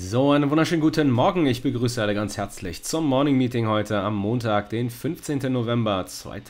So, einen wunderschönen guten Morgen. Ich begrüße alle ganz herzlich zum Morning Meeting heute am Montag, den 15. November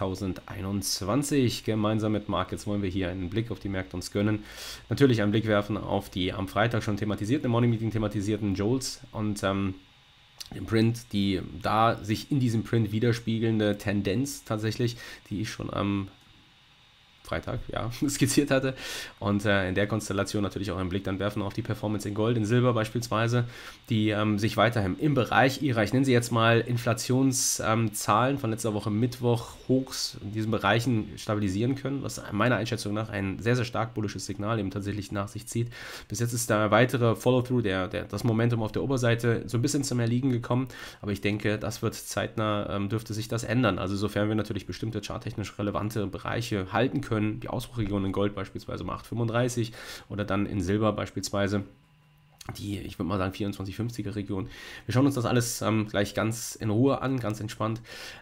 2021. Gemeinsam mit Markets wollen wir hier einen Blick auf die Märkte uns gönnen. Natürlich einen Blick werfen auf die am Freitag schon thematisierten, im Morning Meeting thematisierten Jolts und den Print, die da sich in diesem Print widerspiegelnde Tendenz tatsächlich, die ich schon am Freitag, ja, skizziert hatte. Und in der Konstellation natürlich auch einen Blick dann werfen auf die Performance in Gold, in Silber beispielsweise, die sich weiterhin im Bereich ihrer, ich nenne sie jetzt mal Inflationszahlen von letzter Woche Mittwoch, Hochs in diesen Bereichen stabilisieren können, was meiner Einschätzung nach ein sehr, sehr stark bullisches Signal eben tatsächlich nach sich zieht. Bis jetzt ist da weitere Follow-through, das Momentum auf der Oberseite so ein bisschen zum Erliegen gekommen, aber ich denke, das wird zeitnah, dürfte sich das ändern. Also sofern wir natürlich bestimmte charttechnisch relevante Bereiche halten können, die Ausbruchregion in Gold beispielsweise um 8,35 oder dann in Silber beispielsweise die, ich würde mal sagen, 24,50er Region. Wir schauen uns das alles gleich ganz in Ruhe an, ganz entspannt.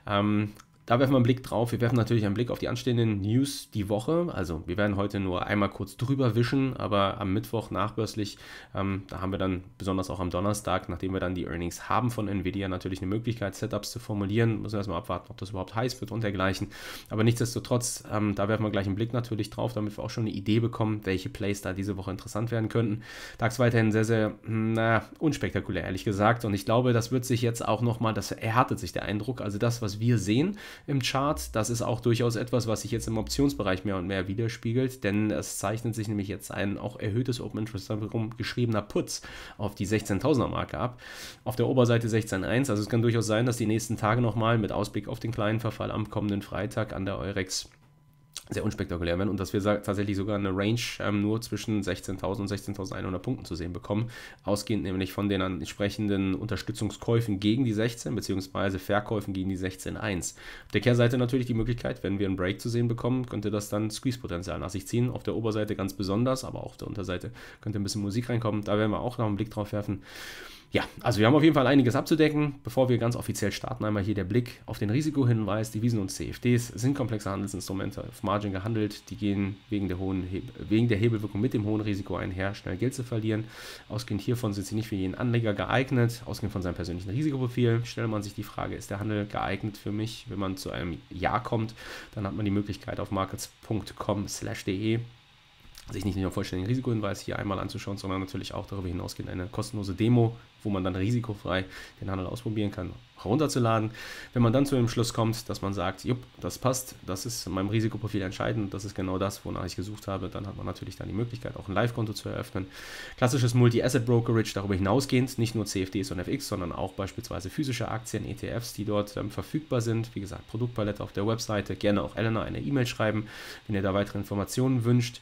Da werfen wir einen Blick drauf. Wir werfen natürlich einen Blick auf die anstehenden News die Woche. Also wir werden heute nur einmal kurz drüber wischen, aber am Mittwoch nachbörslich, da haben wir dann besonders auch am Donnerstag, nachdem wir dann die Earnings haben von Nvidia, natürlich eine Möglichkeit, Setups zu formulieren. Müssen wir erstmal abwarten, ob das überhaupt heiß wird und dergleichen. Aber nichtsdestotrotz, da werfen wir gleich einen Blick natürlich drauf, damit wir auch schon eine Idee bekommen, welche Plays da diese Woche interessant werden könnten. DAX weiterhin sehr, sehr unspektakulär, ehrlich gesagt. Und ich glaube, das wird sich jetzt auch nochmal, das erhärtet sich der Eindruck, also das, was wir sehen im Chart, das ist auch durchaus etwas, was sich jetzt im Optionsbereich mehr und mehr widerspiegelt, denn es zeichnet sich nämlich jetzt ein auch erhöhtes Open Interest darum geschriebener Putz auf die 16.000er Marke ab. Auf der Oberseite 16.1, also es kann durchaus sein, dass die nächsten Tage nochmal mit Ausblick auf den kleinen Verfall am kommenden Freitag an der Eurex sehr unspektakulär werden und dass wir tatsächlich sogar eine Range nur zwischen 16.000 und 16.100 Punkten zu sehen bekommen, ausgehend nämlich von den entsprechenden Unterstützungskäufen gegen die 16 bzw. Verkäufen gegen die 16.1. Auf der Kehrseite natürlich die Möglichkeit, wenn wir einen Break zu sehen bekommen, könnte das dann Squeeze-Potenzial nach sich ziehen. Auf der Oberseite ganz besonders, aber auch auf der Unterseite könnte ein bisschen Musik reinkommen. Da werden wir auch noch einen Blick drauf werfen. Ja, also wir haben auf jeden Fall einiges abzudecken. Bevor wir ganz offiziell starten, einmal hier der Blick auf den Risikohinweis. Devisen und CFDs sind komplexe Handelsinstrumente auf Margin gehandelt. Die gehen wegen der Hebelwirkung mit dem hohen Risiko einher, schnell Geld zu verlieren. Ausgehend hiervon sind sie nicht für jeden Anleger geeignet. Ausgehend von seinem persönlichen Risikoprofil stellt man sich die Frage, ist der Handel geeignet für mich? Wenn man zu einem Ja kommt, dann hat man die Möglichkeit auf markets.com/de sich nicht nur einen vollständigen Risikohinweis hier einmal anzuschauen, sondern natürlich auch darüber hinausgehend eine kostenlose Demo, wo man dann risikofrei den Handel ausprobieren kann, herunterzuladen. Wenn man dann zu dem Schluss kommt, dass man sagt, jupp, das passt, das ist in meinem Risikoprofil entscheidend, das ist genau das, wonach ich gesucht habe, dann hat man natürlich dann die Möglichkeit, auch ein Live-Konto zu eröffnen. Klassisches Multi-Asset-Brokerage, darüber hinausgehend, nicht nur CFDs und FX, sondern auch beispielsweise physische Aktien, ETFs, die dort verfügbar sind. Wie gesagt, Produktpalette auf der Webseite, gerne auch Elena eine E-Mail schreiben, wenn ihr da weitere Informationen wünscht.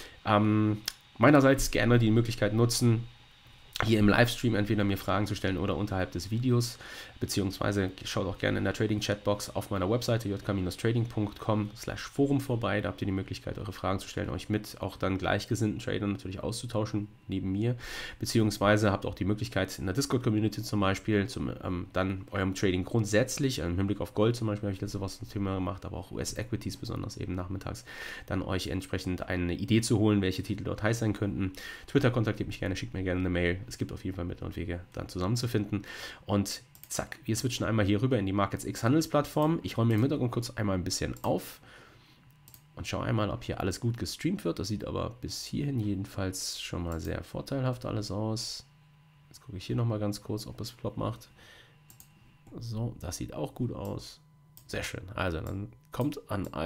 Meinerseits gerne die Möglichkeit nutzen, hier im Livestream entweder mir Fragen zu stellen oder unterhalb des Videos, beziehungsweise schaut auch gerne in der Trading-Chatbox auf meiner Webseite jk-trading.com/forum vorbei. Da habt ihr die Möglichkeit, eure Fragen zu stellen, euch mit auch dann gleichgesinnten Tradern natürlich auszutauschen, neben mir, beziehungsweise habt auch die Möglichkeit in der Discord-Community zum Beispiel, dann eurem Trading grundsätzlich, im Hinblick auf Gold zum Beispiel, habe ich letzte Woche ein Thema gemacht, aber auch US-Equities besonders eben nachmittags, dann euch entsprechend eine Idee zu holen, welche Titel dort heiß sein könnten. Twitter kontaktiert mich gerne, schickt mir gerne eine Mail. Es gibt auf jeden Fall Mittel und Wege, dann zusammenzufinden. Und zack, wir switchen einmal hier rüber in die MarketsX Handelsplattform. Ich räume im Hintergrund kurz einmal ein bisschen auf und schaue einmal, ob hier alles gut gestreamt wird. Das sieht aber bis hierhin jedenfalls schon mal sehr vorteilhaft alles aus. Jetzt gucke ich hier nochmal ganz kurz, ob es Flop macht. So, das sieht auch gut aus. Sehr schön. Also dann kommt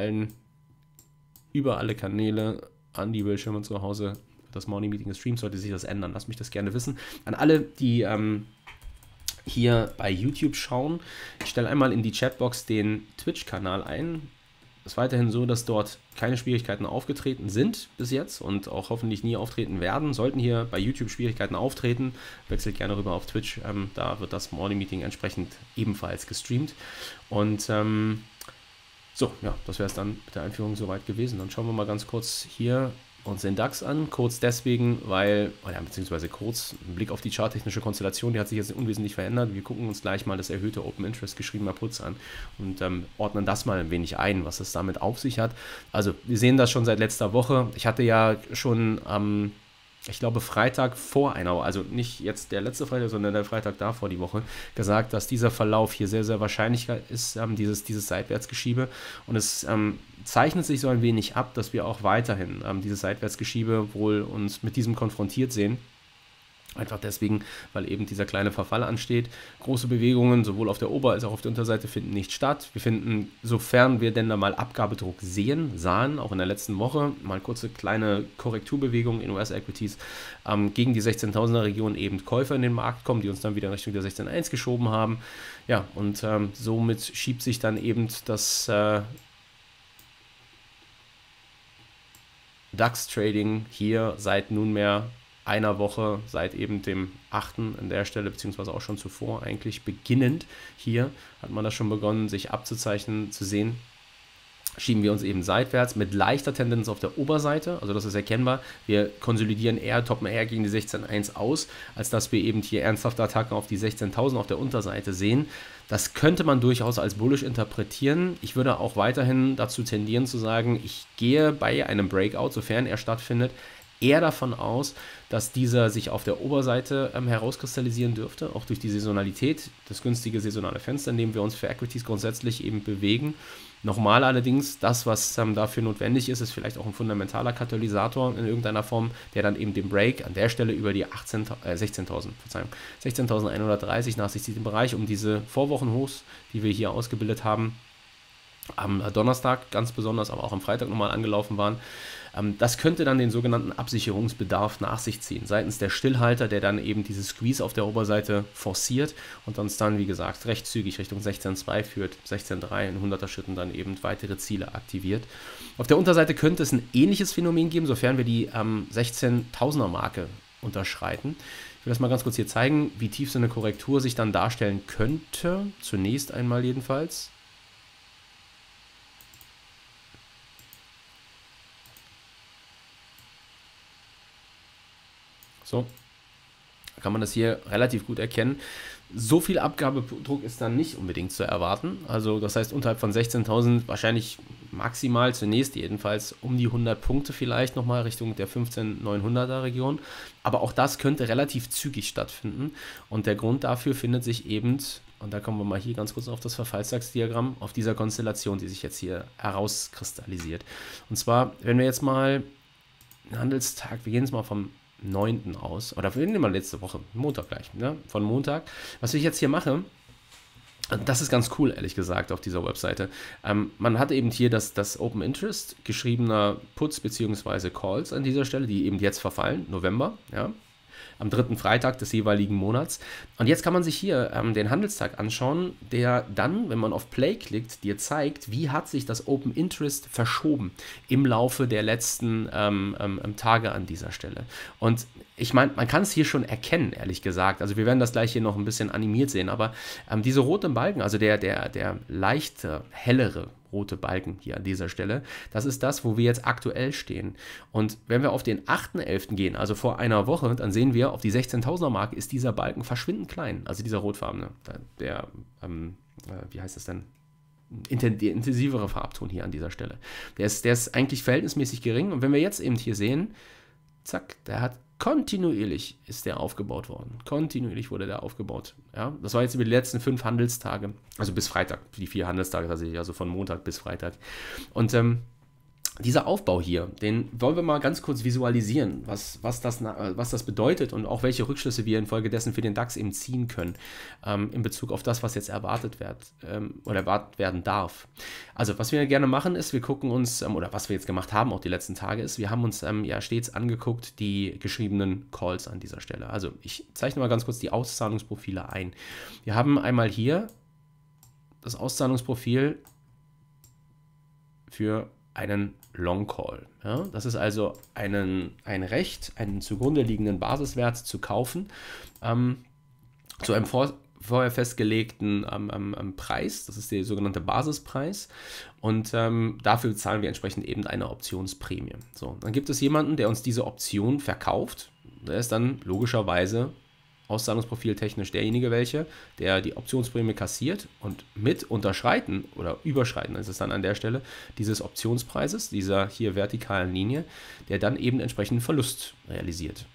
über alle Kanäle an die Bildschirme zu Hause das Morning Meeting gestreamt, sollte sich das ändern. Lasst mich das gerne wissen. An alle, die hier bei YouTube schauen, ich stelle einmal in die Chatbox den Twitch-Kanal ein. Es ist weiterhin so, dass dort keine Schwierigkeiten aufgetreten sind bis jetzt und auch hoffentlich nie auftreten werden. Sollten hier bei YouTube Schwierigkeiten auftreten, wechselt gerne rüber auf Twitch. Da wird das Morning Meeting entsprechend ebenfalls gestreamt. Und so, ja, das wäre es dann mit der Einführung soweit gewesen. Dann schauen wir mal ganz kurz hier uns den DAX an, kurz deswegen, weil, beziehungsweise kurz, ein Blick auf die charttechnische Konstellation, die hat sich jetzt unwesentlich verändert. Wir gucken uns gleich mal das erhöhte Open Interest geschriebener Putz an und ordnen das mal ein wenig ein, was es damit auf sich hat. Also wir sehen das schon seit letzter Woche. Ich hatte ja schon am ich glaube, Freitag vor einer Woche, also nicht jetzt der letzte Freitag, sondern der Freitag davor die Woche, gesagt, dass dieser Verlauf hier sehr, sehr wahrscheinlich ist, dieses Seitwärtsgeschiebe. Und es zeichnet sich so ein wenig ab, dass wir auch weiterhin dieses Seitwärtsgeschiebe wohl uns mit diesem konfrontiert sehen. Einfach deswegen, weil eben dieser kleine Verfall ansteht. Große Bewegungen sowohl auf der Ober- als auch auf der Unterseite finden nicht statt. Wir finden, sofern wir denn da mal Abgabedruck sahen, auch in der letzten Woche, mal kurze kleine Korrekturbewegungen in US-Equities, gegen die 16.000er Region eben Käufer in den Markt kommen, die uns dann wieder in Richtung der 16.1 geschoben haben. Ja, und somit schiebt sich dann eben das DAX-Trading hier seit nunmehr einer Woche, seit eben dem 8. an der Stelle, beziehungsweise auch schon zuvor eigentlich beginnend. Hier hat man das schon begonnen, sich abzuzeichnen, zu sehen. Schieben wir uns eben seitwärts mit leichter Tendenz auf der Oberseite, also das ist erkennbar. Wir konsolidieren eher, toppen eher gegen die 16.1 aus, als dass wir eben hier ernsthafte Attacken auf die 16.000 auf der Unterseite sehen. Das könnte man durchaus als bullish interpretieren. Ich würde auch weiterhin dazu tendieren zu sagen, ich gehe bei einem Breakout, sofern er stattfindet, eher davon aus, dass dieser sich auf der Oberseite herauskristallisieren dürfte, auch durch die Saisonalität, das günstige saisonale Fenster, in dem wir uns für Equities grundsätzlich eben bewegen. Nochmal allerdings, das, was dafür notwendig ist, ist vielleicht auch ein fundamentaler Katalysator in irgendeiner Form, der dann eben den Break an der Stelle über die 16.130 nach sich zieht im Bereich, um diese Vorwochenhochs, die wir hier ausgebildet haben, am Donnerstag ganz besonders, aber auch am Freitag nochmal angelaufen waren. Das könnte dann den sogenannten Absicherungsbedarf nach sich ziehen, seitens der Stillhalter, der dann eben diese Squeeze auf der Oberseite forciert und uns dann, wie gesagt, recht zügig Richtung 16.2 führt, 16.3 in 100er Schritten dann eben weitere Ziele aktiviert. Auf der Unterseite könnte es ein ähnliches Phänomen geben, sofern wir die 16.000er Marke unterschreiten. Ich will das mal ganz kurz hier zeigen, wie tief so eine Korrektur sich dann darstellen könnte, zunächst einmal jedenfalls. So, kann man das hier relativ gut erkennen. So viel Abgabedruck ist dann nicht unbedingt zu erwarten. Also das heißt, unterhalb von 16.000 wahrscheinlich maximal zunächst jedenfalls um die 100 Punkte vielleicht nochmal Richtung der 15.900er Region. Aber auch das könnte relativ zügig stattfinden. Und der Grund dafür findet sich eben, und da kommen wir mal hier ganz kurz auf das Verfallsachsdiagramm, auf dieser Konstellation, die sich jetzt hier herauskristallisiert. Und zwar, wenn wir jetzt mal einen Handelstag, wir gehen jetzt mal vom 9. aus, oder wir nehmen mal letzte Woche, Montag gleich, ne? Von Montag. Was ich jetzt hier mache, das ist ganz cool, ehrlich gesagt, auf dieser Webseite. Man hat eben hier das Open Interest geschriebener Puts bzw. Calls an dieser Stelle, die eben jetzt verfallen, November, ja, am 3. Freitag des jeweiligen Monats. Und jetzt kann man sich hier den Handelstag anschauen, der dann, wenn man auf Play klickt, dir zeigt, wie hat sich das Open Interest verschoben im Laufe der letzten Tage an dieser Stelle. Und ich meine, man kann es hier schon erkennen, ehrlich gesagt. Also wir werden das gleich hier noch ein bisschen animiert sehen, aber diese roten Balken, also der leicht hellere rote Balken hier an dieser Stelle, das ist das, wo wir jetzt aktuell stehen. Und wenn wir auf den 8.11. gehen, also vor einer Woche, dann sehen wir, auf die 16.000er Marke ist dieser Balken verschwindend klein, also dieser rotfarbene, wie heißt das denn? Der intensivere Farbton hier an dieser Stelle. Der ist eigentlich verhältnismäßig gering und wenn wir jetzt eben hier sehen, zack, der hat kontinuierlich ist der aufgebaut worden. Kontinuierlich wurde der aufgebaut. Ja, das war jetzt über die letzten 5 Handelstage, also bis Freitag, die 4 Handelstage tatsächlich, also von Montag bis Freitag. Und dieser Aufbau hier, den wollen wir mal ganz kurz visualisieren, was das bedeutet und auch welche Rückschlüsse wir infolgedessen für den DAX eben ziehen können in Bezug auf das, was jetzt erwartet werden darf. Also was wir gerne machen ist, wir gucken uns, oder was wir jetzt gemacht haben, auch die letzten Tage ist, wir haben uns ja stets angeguckt, die geschriebenen Calls an dieser Stelle. Also ich zeichne mal ganz kurz die Auszahlungsprofile ein. Wir haben einmal hier das Auszahlungsprofil für einen Long Call. Ja? Das ist also ein Recht, einen zugrunde liegenden Basiswert zu kaufen, zu einem vorher festgelegten Preis, das ist der sogenannte Basispreis, und dafür zahlen wir entsprechend eben eine Optionsprämie. So, dann gibt es jemanden, der uns diese Option verkauft, der ist dann logischerweise Auszahlungsprofil technisch derjenige der die Optionsprämie kassiert und mit Unterschreiten oder Überschreiten, ist es dann an der Stelle, dieses Optionspreises, dieser hier vertikalen Linie, der dann eben entsprechenden Verlust realisiert.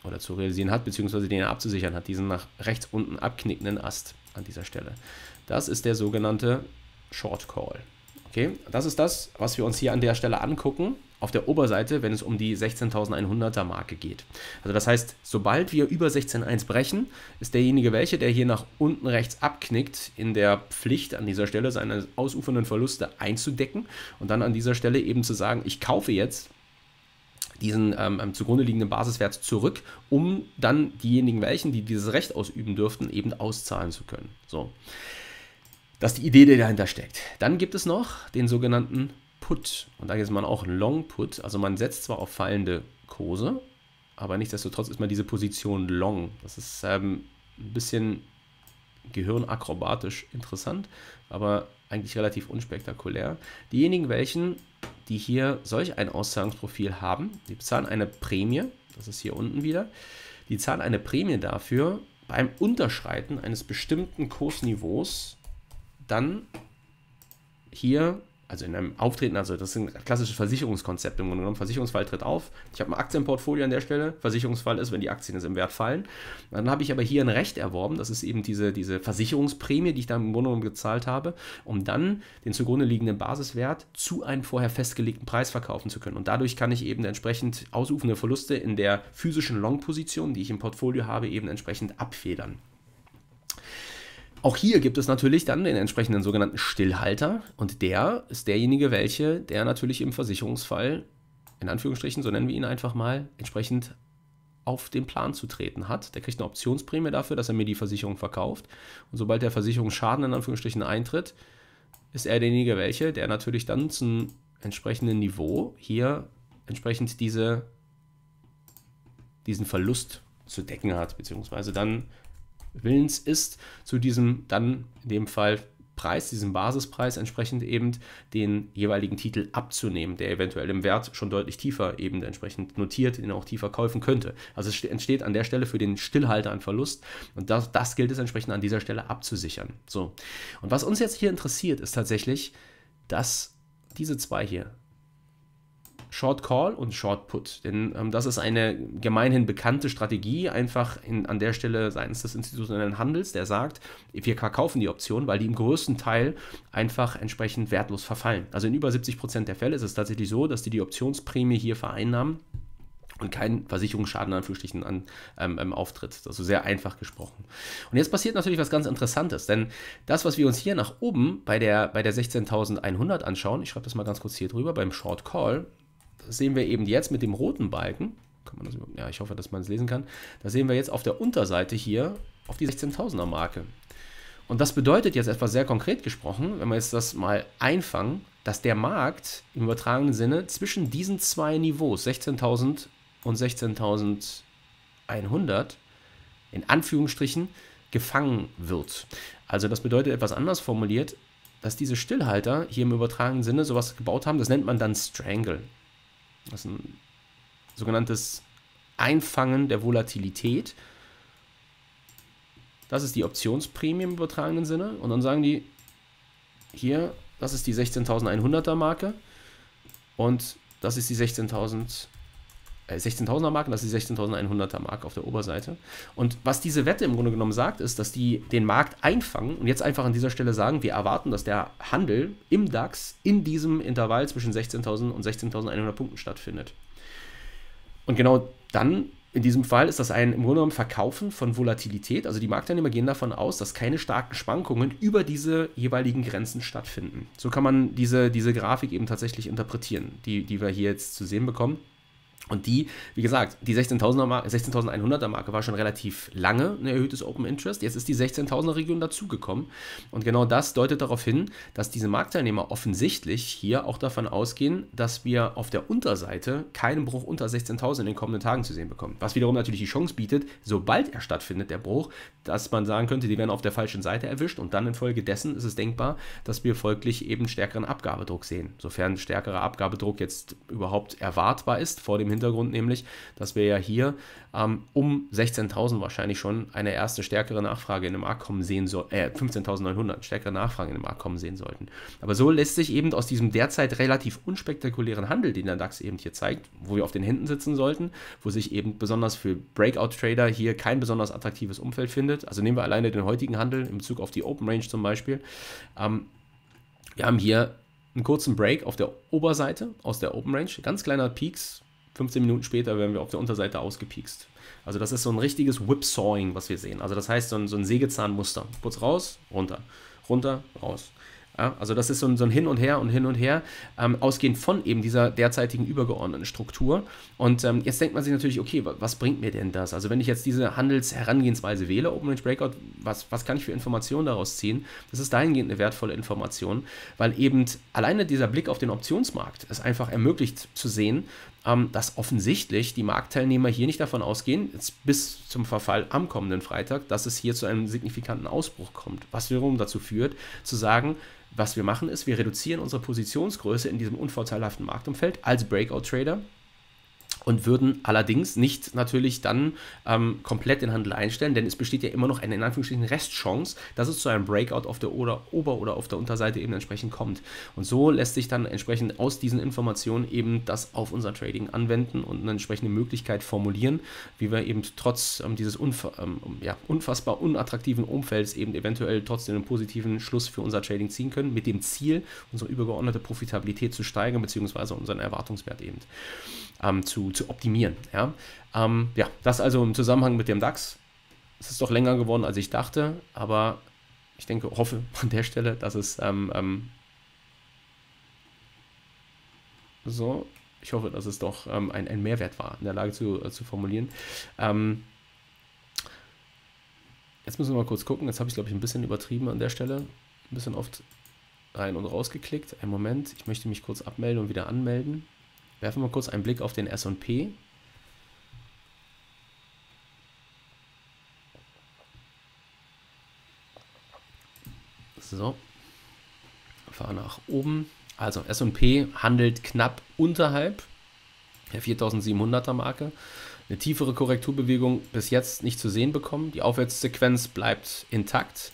oder zu realisieren hat, beziehungsweise den er abzusichern hat, diesen nach rechts unten abknickenden Ast an dieser Stelle. Das ist der sogenannte Short Call. Okay, das ist das, was wir uns hier an der Stelle angucken, auf der Oberseite, wenn es um die 16.100er Marke geht. Also das heißt, sobald wir über 16.1 brechen, ist derjenige der hier nach unten rechts abknickt, in der Pflicht an dieser Stelle seine ausufernden Verluste einzudecken und dann an dieser Stelle eben zu sagen, ich kaufe jetzt diesen zugrunde liegenden Basiswert zurück, um dann diejenigen die dieses Recht ausüben dürften, eben auszahlen zu können. So. Das ist die Idee, die dahinter steckt. Dann gibt es noch den sogenannten Put. Und da ist man auch ein Long Put. Also man setzt zwar auf fallende Kurse, aber nichtsdestotrotz ist man diese Position Long. Das ist ein bisschen gehirnakrobatisch interessant, aber eigentlich relativ unspektakulär. Diejenigen, die hier solch ein Auszahlungsprofil haben, die bezahlen eine Prämie, das ist hier unten wieder, die zahlen eine Prämie dafür, beim Unterschreiten eines bestimmten Kursniveaus dann hier, also in einem Auftreten, also das ist ein klassisches Versicherungskonzept im Grunde genommen. Versicherungsfall tritt auf. Ich habe ein Aktienportfolio an der Stelle. Versicherungsfall ist, wenn die Aktien jetzt im Wert fallen. Dann habe ich aber hier ein Recht erworben. Das ist eben diese Versicherungsprämie, die ich da im Grunde genommen gezahlt habe, um dann den zugrunde liegenden Basiswert zu einem vorher festgelegten Preis verkaufen zu können. Und dadurch kann ich eben entsprechend ausufernde Verluste in der physischen Long-Position, die ich im Portfolio habe, eben entsprechend abfedern. Auch hier gibt es natürlich dann den entsprechenden sogenannten Stillhalter und der ist derjenige, der natürlich im Versicherungsfall, in Anführungsstrichen, so nennen wir ihn einfach mal, entsprechend auf den Plan zu treten hat. Der kriegt eine Optionsprämie dafür, dass er mir die Versicherung verkauft und sobald der Versicherungsschaden in Anführungsstrichen eintritt, ist er derjenige, der natürlich dann zum entsprechenden Niveau hier entsprechend diesen Verlust zu decken hat, beziehungsweise dann willens ist, zu diesem dann in dem Fall Preis, diesem Basispreis entsprechend eben den jeweiligen Titel abzunehmen, der eventuell im Wert schon deutlich tiefer eben entsprechend notiert, den er auch tiefer kaufen könnte. Also es entsteht an der Stelle für den Stillhalter ein Verlust und das gilt es entsprechend an dieser Stelle abzusichern. So. Und was uns jetzt hier interessiert, ist tatsächlich, dass diese zwei hier, Short Call und Short Put, denn das ist eine gemeinhin bekannte Strategie, einfach an der Stelle seitens des institutionellen Handels, der sagt, wir verkaufen die Option, weil die im größten Teil einfach entsprechend wertlos verfallen. Also in über 70% der Fälle ist es tatsächlich so, dass die Optionsprämie hier vereinnahmen und kein Versicherungsschaden in Anführungsstrichen auftritt. Also sehr einfach gesprochen. Und jetzt passiert natürlich was ganz Interessantes, denn das, was wir uns hier nach oben bei der 16.100 anschauen, ich schreibe das mal ganz kurz hier drüber, beim Short Call, das sehen wir eben jetzt mit dem roten Balken, kann man das, ja, ich hoffe, dass man es lesen kann, da sehen wir jetzt auf der Unterseite hier auf die 16.000er Marke. Und das bedeutet jetzt etwas sehr konkret gesprochen, wenn wir jetzt das mal einfangen, dass der Markt im übertragenen Sinne zwischen diesen zwei Niveaus, 16.000 und 16.100, in Anführungsstrichen gefangen wird. Also das bedeutet etwas anders formuliert, dass diese Stillhalter hier im übertragenen Sinne sowas gebaut haben, das nennt man dann Strangle. Das ist ein sogenanntes Einfangen der Volatilität. Das ist die Optionsprämie im übertragenen Sinne. Und dann sagen die, hier, das ist die 16.100er Marke und das ist die 16.000er Marke, das ist die 16.100er Marke auf der Oberseite. Und was diese Wette im Grunde genommen sagt, ist, dass die den Markt einfangen und jetzt einfach an dieser Stelle sagen, wir erwarten, dass der Handel im DAX in diesem Intervall zwischen 16.000 und 16.100 Punkten stattfindet. Und genau dann, in diesem Fall, ist das im Grunde genommen Verkaufen von Volatilität. Also die Marktteilnehmer gehen davon aus, dass keine starken Schwankungen über diese jeweiligen Grenzen stattfinden. So kann man diese Grafik eben tatsächlich interpretieren, die wir hier jetzt zu sehen bekommen. Und die, wie gesagt, die 16.100er Marke war schon relativ lange ein erhöhtes Open Interest. Jetzt ist die 16.000er Region dazugekommen. Und genau das deutet darauf hin, dass diese Marktteilnehmer offensichtlich hier auch davon ausgehen, dass wir auf der Unterseite keinen Bruch unter 16.000 in den kommenden Tagen zu sehen bekommen. Was wiederum natürlich die Chance bietet, sobald er stattfindet, der Bruch, dass man sagen könnte, die werden auf der falschen Seite erwischt. Und dann infolgedessen ist es denkbar, dass wir folglich eben stärkeren Abgabedruck sehen. Sofern stärkerer Abgabedruck jetzt überhaupt erwartbar ist vor dem Hintergrund nämlich, dass wir ja hier um 16.000 wahrscheinlich schon eine erste stärkere Nachfrage in dem Markt kommen sehen sollten, 15.900 stärkere Nachfrage in dem Markt kommen sehen sollten. Aber so lässt sich eben aus diesem derzeit relativ unspektakulären Handel, den der DAX eben hier zeigt, wo wir auf den Händen sitzen sollten, wo sich eben besonders für Breakout-Trader hier kein besonders attraktives Umfeld findet. Also nehmen wir alleine den heutigen Handel in Bezug auf die Open Range zum Beispiel. Wir haben hier einen kurzen Break auf der Oberseite aus der Open Range, ganz kleiner Peaks. 15 Minuten später werden wir auf der Unterseite ausgepiekst. Also das ist so ein richtiges Whipsawing, was wir sehen. Also das heißt so ein Sägezahnmuster. Kurz raus, runter, runter, raus. Ja, also das ist so ein Hin und Her und Hin und Her, ausgehend von eben dieser derzeitigen übergeordneten Struktur. Und jetzt denkt man sich natürlich, okay, was bringt mir denn das? Also wenn ich jetzt diese Handelsherangehensweise wähle, Open Range Breakout, was kann ich für Informationen daraus ziehen? Das ist dahingehend eine wertvolle Information, weil eben alleine dieser Blick auf den Optionsmarkt es einfach ermöglicht zu sehen, dass offensichtlich die Marktteilnehmer hier nicht davon ausgehen, jetzt bis zum Verfall am kommenden Freitag, dass es hier zu einem signifikanten Ausbruch kommt, was wiederum dazu führt, zu sagen, was wir machen ist, wir reduzieren unsere Positionsgröße in diesem unvorteilhaften Marktumfeld als Breakout-Trader und würden allerdings nicht natürlich dann komplett den Handel einstellen, denn es besteht ja immer noch eine in Anführungsstrichen Restchance, dass es zu einem Breakout auf der Ober- oder auf der Unterseite eben entsprechend kommt. Und so lässt sich dann entsprechend aus diesen Informationen eben das auf unser Trading anwenden und eine entsprechende Möglichkeit formulieren, wie wir eben trotz dieses unfassbar unattraktiven Umfelds eben eventuell trotzdem einen positiven Schluss für unser Trading ziehen können, mit dem Ziel, unsere übergeordnete Profitabilität zu steigern, beziehungsweise unseren Erwartungswert eben zu optimieren. Ja? Das also im Zusammenhang mit dem DAX. Es ist doch länger geworden, als ich dachte, aber ich hoffe an der Stelle, dass es ich hoffe, dass es doch ein Mehrwert war, in der Lage zu formulieren. Jetzt müssen wir mal kurz gucken. Jetzt habe ich, glaube ich, ein bisschen übertrieben an der Stelle. Ein bisschen oft rein und raus geklickt. Einen Moment, ich möchte mich kurz abmelden und wieder anmelden. Werfen wir kurz einen Blick auf den S&P. So, fahren nach oben. Also S&P handelt knapp unterhalb der 4.700er Marke. Eine tiefere Korrekturbewegung bis jetzt nicht zu sehen bekommen. Die Aufwärtssequenz bleibt intakt.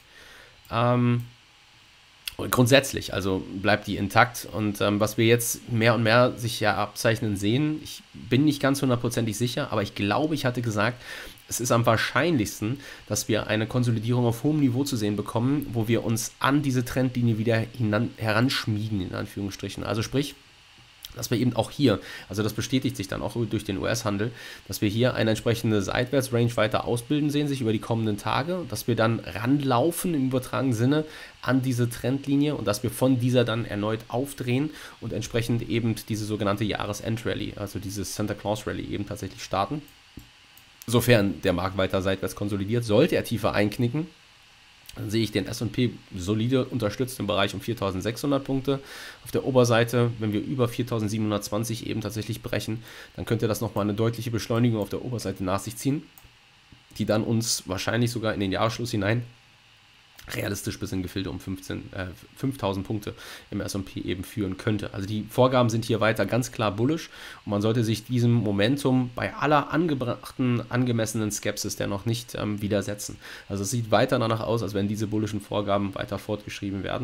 Grundsätzlich, also bleibt die intakt und was wir jetzt mehr und mehr sich ja abzeichnen sehen, ich bin nicht ganz hundertprozentig sicher, aber ich glaube, ich hatte gesagt, es ist am wahrscheinlichsten, dass wir eine Konsolidierung auf hohem Niveau zu sehen bekommen, wo wir uns an diese Trendlinie wieder heranschmiegen, in Anführungsstrichen. Also sprich, dass wir eben auch hier, also das bestätigt sich dann auch durch den US-Handel, dass wir hier eine entsprechende Seitwärtsrange weiter ausbilden sehen, sich über die kommenden Tage, dass wir dann ranlaufen im übertragenen Sinne an diese Trendlinie und dass wir von dieser dann erneut aufdrehen und entsprechend eben diese sogenannte Jahresend-Rally, also dieses Santa Claus-Rally eben tatsächlich starten. Sofern der Markt weiter seitwärts konsolidiert, sollte er tiefer einknicken, dann sehe ich den S&P solide unterstützt im Bereich um 4.600 Punkte. Auf der Oberseite, wenn wir über 4.720 eben tatsächlich brechen, dann könnte das nochmal eine deutliche Beschleunigung auf der Oberseite nach sich ziehen, die dann uns wahrscheinlich sogar in den Jahresschluss hinein realistisch bis in Gefilde um 5.000 Punkte im S&P eben führen könnte. Also die Vorgaben sind hier weiter ganz klar bullish und man sollte sich diesem Momentum bei aller angebrachten, angemessenen Skepsis dennoch nicht widersetzen. Also es sieht weiter danach aus, als wenn diese bullischen Vorgaben weiter fortgeschrieben werden.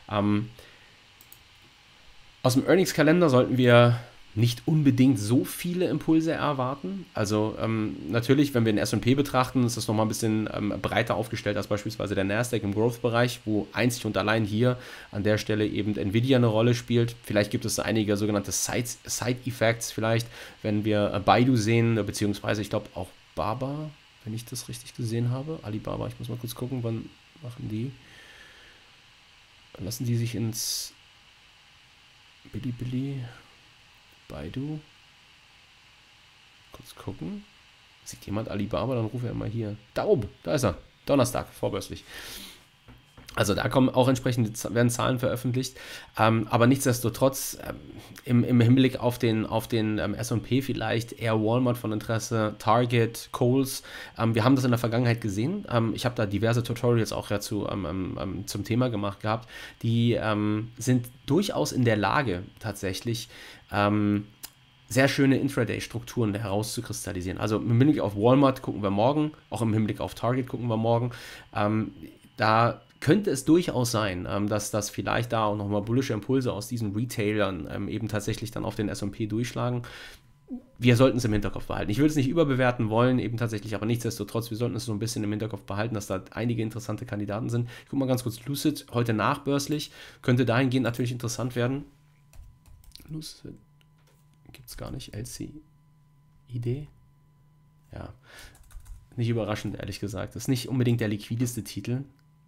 Aus dem Earnings-Kalender sollten wir nicht unbedingt so viele Impulse erwarten. Also natürlich, wenn wir den S&P betrachten, ist das nochmal ein bisschen breiter aufgestellt als beispielsweise der Nasdaq im Growth-Bereich, wo einzig und allein hier an der Stelle eben Nvidia eine Rolle spielt. Vielleicht gibt es einige sogenannte Side-Effects vielleicht, wenn wir Baidu sehen, beziehungsweise ich glaube auch Baba, wenn ich das richtig gesehen habe. Alibaba, ich muss mal kurz gucken, wann machen die? Lassen die sich ins Bilibili... Baidu. Kurz gucken. Sieht jemand Alibaba, dann rufe er mal hier. Da oben, da ist er. Donnerstag, vorbörslich. Also da kommen auch entsprechend, werden Zahlen veröffentlicht. Aber nichtsdestotrotz, im Hinblick auf den S&P vielleicht eher Walmart von Interesse, Target, Kohl's. Wir haben das in der Vergangenheit gesehen. Ich habe da diverse Tutorials auch dazu zum Thema gemacht gehabt. Die sind durchaus in der Lage, tatsächlich sehr schöne Intraday-Strukturen herauszukristallisieren. Also im Hinblick auf Walmart gucken wir morgen, auch im Hinblick auf Target gucken wir morgen. Da könnte es durchaus sein, dass das vielleicht da auch nochmal bullische Impulse aus diesen Retailern eben tatsächlich dann auf den S&P durchschlagen. Wir sollten es im Hinterkopf behalten. Ich würde es nicht überbewerten wollen, eben tatsächlich, aber nichtsdestotrotz, wir sollten es so ein bisschen im Hinterkopf behalten, dass da einige interessante Kandidaten sind. Ich gucke mal ganz kurz, Lucid, heute nachbörslich, könnte dahingehend natürlich interessant werden. Lucid gibt es gar nicht, LCID? Ja, nicht überraschend, ehrlich gesagt. Das ist nicht unbedingt der liquideste Titel.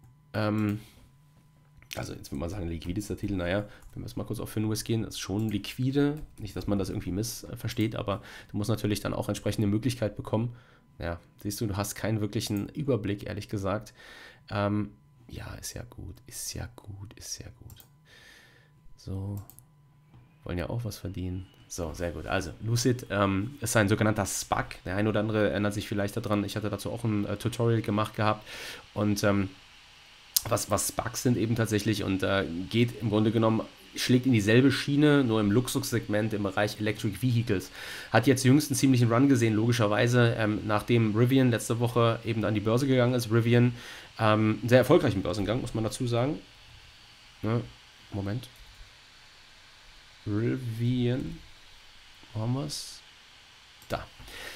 Also jetzt würde man sagen, liquidester Titel, naja, wenn wir jetzt mal kurz auf Finwis gehen, das ist schon liquide, nicht, dass man das irgendwie missversteht, aber du musst natürlich dann auch entsprechende Möglichkeit bekommen. Ja, siehst du, du hast keinen wirklichen Überblick, ehrlich gesagt. Ja, ist ja gut, ist ja gut, ist ja gut. So, wollen ja auch was verdienen. So, sehr gut. Also, Lucid ist ein sogenannter SPAC. Der ein oder andere erinnert sich vielleicht daran. Ich hatte dazu auch ein Tutorial gemacht gehabt. Und was SPACs sind eben tatsächlich und geht im Grunde genommen, schlägt in dieselbe Schiene, nur im Luxussegment im Bereich Electric Vehicles. Hat jetzt jüngst einen ziemlichen Run gesehen, logischerweise, nachdem Rivian letzte Woche eben an die Börse gegangen ist. Rivian, einen sehr erfolgreichen Börsengang, muss man dazu sagen. Ja, Moment. Rivian, wo haben wir es? Da.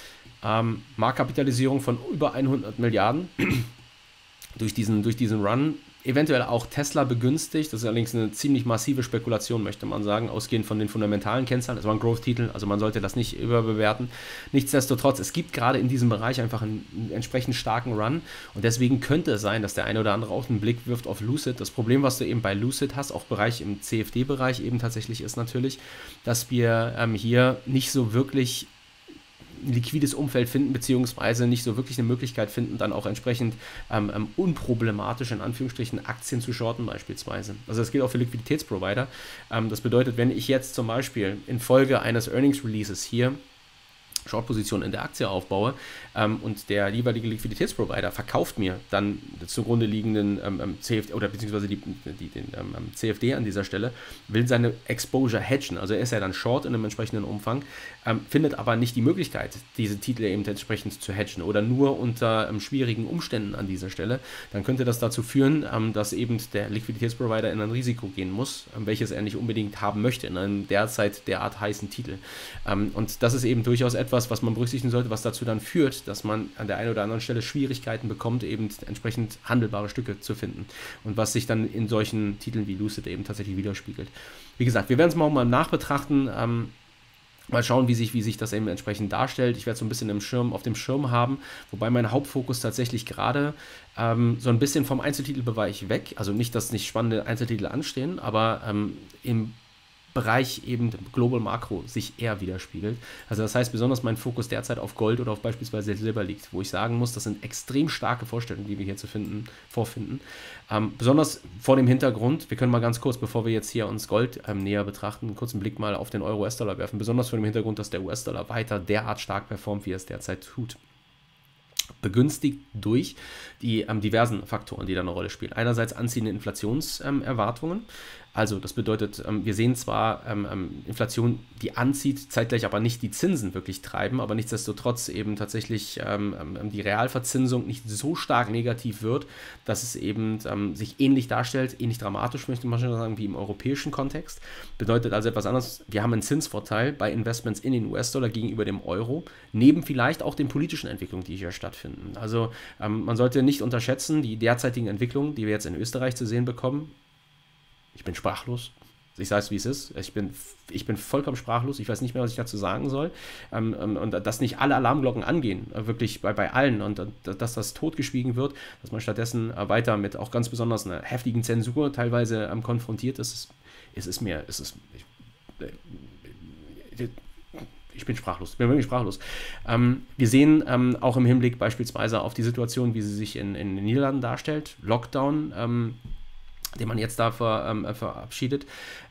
Marktkapitalisierung von über 100 Milliarden durch diesen Run. Eventuell auch Tesla begünstigt. Das ist allerdings eine ziemlich massive Spekulation, möchte man sagen, ausgehend von den fundamentalen Kennzahlen. Das war ein Growth-Titel, also man sollte das nicht überbewerten. Nichtsdestotrotz, es gibt gerade in diesem Bereich einfach einen entsprechend starken Run und deswegen könnte es sein, dass der eine oder andere auch einen Blick wirft auf Lucid. Das Problem, was du eben bei Lucid hast, auch im CFD-Bereich eben tatsächlich ist natürlich, dass wir hier nicht so wirklich ein liquides Umfeld finden, beziehungsweise nicht so wirklich eine Möglichkeit finden, dann auch entsprechend unproblematisch in Anführungsstrichen Aktien zu shorten beispielsweise. Also das gilt auch für Liquiditätsprovider. Das bedeutet, wenn ich jetzt zum Beispiel infolge eines Earnings Releases hier Short-Position in der Aktie aufbaue und der jeweilige Liquiditätsprovider verkauft mir dann zugrunde liegenden CFD oder beziehungsweise den CFD an dieser Stelle, will seine Exposure hedgen, also er ist ja dann Short in einem entsprechenden Umfang, findet aber nicht die Möglichkeit, diese Titel eben entsprechend zu hedgen oder nur unter schwierigen Umständen an dieser Stelle, dann könnte das dazu führen, dass eben der Liquiditätsprovider in ein Risiko gehen muss, welches er nicht unbedingt haben möchte in einem derzeit derart heißen Titel. Und das ist eben durchaus etwas, was man berücksichtigen sollte, was dazu dann führt, dass man an der einen oder anderen Stelle Schwierigkeiten bekommt, eben entsprechend handelbare Stücke zu finden und was sich dann in solchen Titeln wie Lucid eben tatsächlich widerspiegelt. Wie gesagt, wir werden es mal nachbetrachten, mal schauen, wie sich das eben entsprechend darstellt. Ich werde es so ein bisschen auf dem Schirm haben, wobei mein Hauptfokus tatsächlich gerade so ein bisschen vom Einzeltitelbereich weg, also nicht, dass nicht spannende Einzeltitel anstehen, aber im Bereich eben Global Makro sich eher widerspiegelt. Also das heißt, besonders mein Fokus derzeit auf Gold oder auf beispielsweise Silber liegt, wo ich sagen muss, das sind extrem starke Vorstellungen, die wir hier vorfinden. Besonders vor dem Hintergrund, wir können mal ganz kurz, bevor wir jetzt hier uns Gold näher betrachten, einen kurzen Blick mal auf den Euro-US-Dollar werfen, besonders vor dem Hintergrund, dass der US-Dollar weiter derart stark performt, wie er es derzeit tut. Begünstigt durch die diversen Faktoren, die da eine Rolle spielen. Einerseits anziehende Inflationserwartungen. Also das bedeutet, wir sehen zwar Inflation, die anzieht, zeitgleich aber nicht die Zinsen wirklich treiben, aber nichtsdestotrotz eben tatsächlich die Realverzinsung nicht so stark negativ wird, dass es eben sich ähnlich darstellt, ähnlich dramatisch, möchte man schon sagen, wie im europäischen Kontext. Bedeutet also etwas anderes, wir haben einen Zinsvorteil bei Investments in den US-Dollar gegenüber dem Euro, neben vielleicht auch den politischen Entwicklungen, die hier stattfinden. Also man sollte nicht unterschätzen, die derzeitigen Entwicklungen, die wir jetzt in Österreich zu sehen bekommen. Ich bin sprachlos. Ich sage es, wie es ist. Ich bin vollkommen sprachlos. Ich weiß nicht mehr, was ich dazu sagen soll. Und dass nicht alle Alarmglocken angehen, wirklich bei allen. Und dass das totgeschwiegen wird, dass man stattdessen weiter mit auch ganz besonders einer heftigen Zensur teilweise konfrontiert ist. Ich bin sprachlos. Ich bin wirklich sprachlos. Wir sehen auch im Hinblick beispielsweise auf die Situation, wie sie sich in den Niederlanden darstellt. Lockdown, den man jetzt da verabschiedet,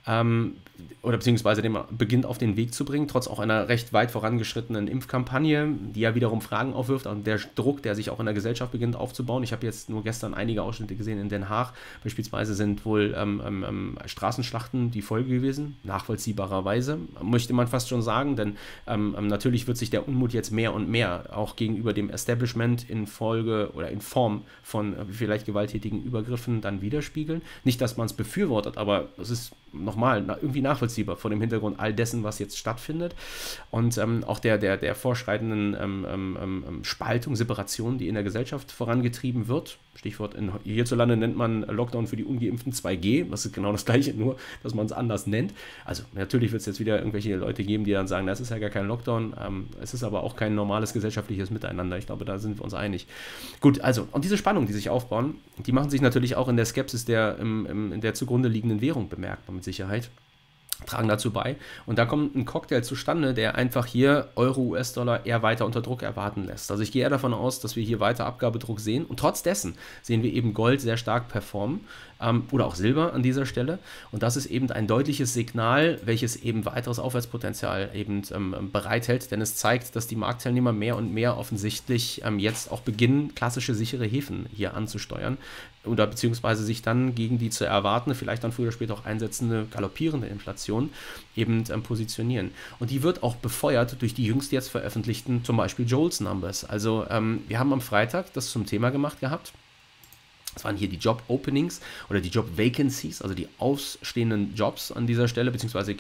oder beziehungsweise den beginnt auf den Weg zu bringen, trotz auch einer recht weit vorangeschrittenen Impfkampagne, die ja wiederum Fragen aufwirft und der Druck, der sich auch in der Gesellschaft beginnt aufzubauen. Ich habe jetzt nur gestern einige Ausschnitte gesehen in Den Haag. Beispielsweise sind wohl Straßenschlachten die Folge gewesen, nachvollziehbarerweise, möchte man fast schon sagen, denn natürlich wird sich der Unmut jetzt mehr und mehr auch gegenüber dem Establishment in Folge oder in Form von vielleicht gewalttätigen Übergriffen dann widerspiegeln. Nicht, dass man es befürwortet, aber es ist nochmal irgendwie nachvollziehbar vor dem Hintergrund all dessen, was jetzt stattfindet und auch der vorschreitenden Spaltung, Separation, die in der Gesellschaft vorangetrieben wird. Stichwort, hierzulande nennt man Lockdown für die Ungeimpften 2G, das ist genau das Gleiche, nur dass man es anders nennt. Also natürlich wird es jetzt wieder irgendwelche Leute geben, die dann sagen, das ist ja gar kein Lockdown, es ist aber auch kein normales gesellschaftliches Miteinander. Ich glaube, da sind wir uns einig. Gut, also, und diese Spannungen, die sich aufbauen, die machen sich natürlich auch in der Skepsis in der zugrunde liegenden Währung bemerkbar, mit Sicherheit. Tragen dazu bei. Und da kommt ein Cocktail zustande, der einfach hier Euro, US-Dollar eher weiter unter Druck erwarten lässt. Also ich gehe eher davon aus, dass wir hier weiter Abgabedruck sehen. Und trotz dessen sehen wir eben Gold sehr stark performen oder auch Silber an dieser Stelle. Und das ist eben ein deutliches Signal, welches eben weiteres Aufwärtspotenzial eben bereithält. Denn es zeigt, dass die Marktteilnehmer mehr und mehr offensichtlich jetzt auch beginnen, klassische sichere Häfen hier anzusteuern. Oder beziehungsweise sich dann gegen die zu erwartende, vielleicht dann früher oder später auch einsetzende galoppierende Inflation eben positionieren. Und die wird auch befeuert durch die jüngst jetzt veröffentlichten, zum Beispiel Joel's Numbers. Also wir haben am Freitag das zum Thema gemacht gehabt. Das waren hier die Job-Openings oder die Job-Vacancies, also die ausstehenden Jobs an dieser Stelle, beziehungsweise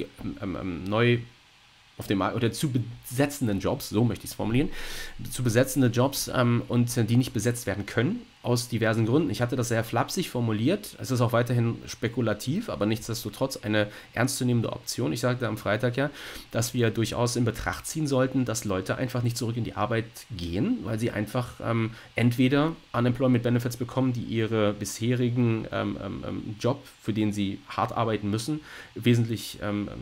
neu auf dem Markt oder zu besetzenden Jobs, so möchte ich es formulieren, zu besetzende Jobs und die nicht besetzt werden können, aus diversen Gründen. Ich hatte das sehr flapsig formuliert, es ist auch weiterhin spekulativ, aber nichtsdestotrotz eine ernstzunehmende Option. Ich sagte am Freitag ja, dass wir durchaus in Betracht ziehen sollten, dass Leute einfach nicht zurück in die Arbeit gehen, weil sie einfach entweder Unemployment Benefits bekommen, die ihre bisherigen Job, für den sie hart arbeiten müssen, wesentlich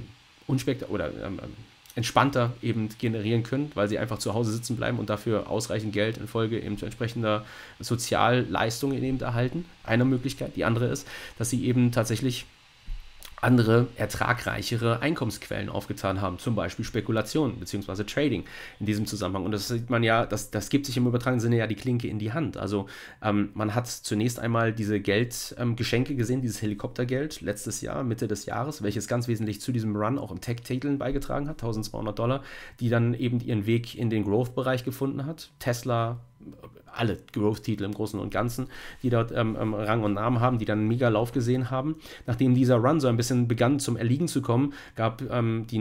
entspannter eben generieren können, weil sie einfach zu Hause sitzen bleiben und dafür ausreichend Geld infolge eben entsprechender Sozialleistungen eben erhalten. Eine Möglichkeit. Die andere ist, dass sie eben tatsächlich andere, ertragreichere Einkommensquellen aufgetan haben, zum Beispiel Spekulation bzw. Trading in diesem Zusammenhang. Und das sieht man ja, das gibt sich im übertragenen Sinne ja die Klinke in die Hand. Also man hat zunächst einmal diese Geldgeschenke gesehen, dieses Helikoptergeld letztes Jahr, Mitte des Jahres, welches ganz wesentlich zu diesem Run auch im Tech-Titeln beigetragen hat, $1.200, die dann eben ihren Weg in den Growth-Bereich gefunden hat. Tesla, alle Growth-Titel im Großen und Ganzen, die dort Rang und Namen haben, die dann einen Mega-Lauf gesehen haben. Nachdem dieser Run so ein bisschen begann zum Erliegen zu kommen, gab der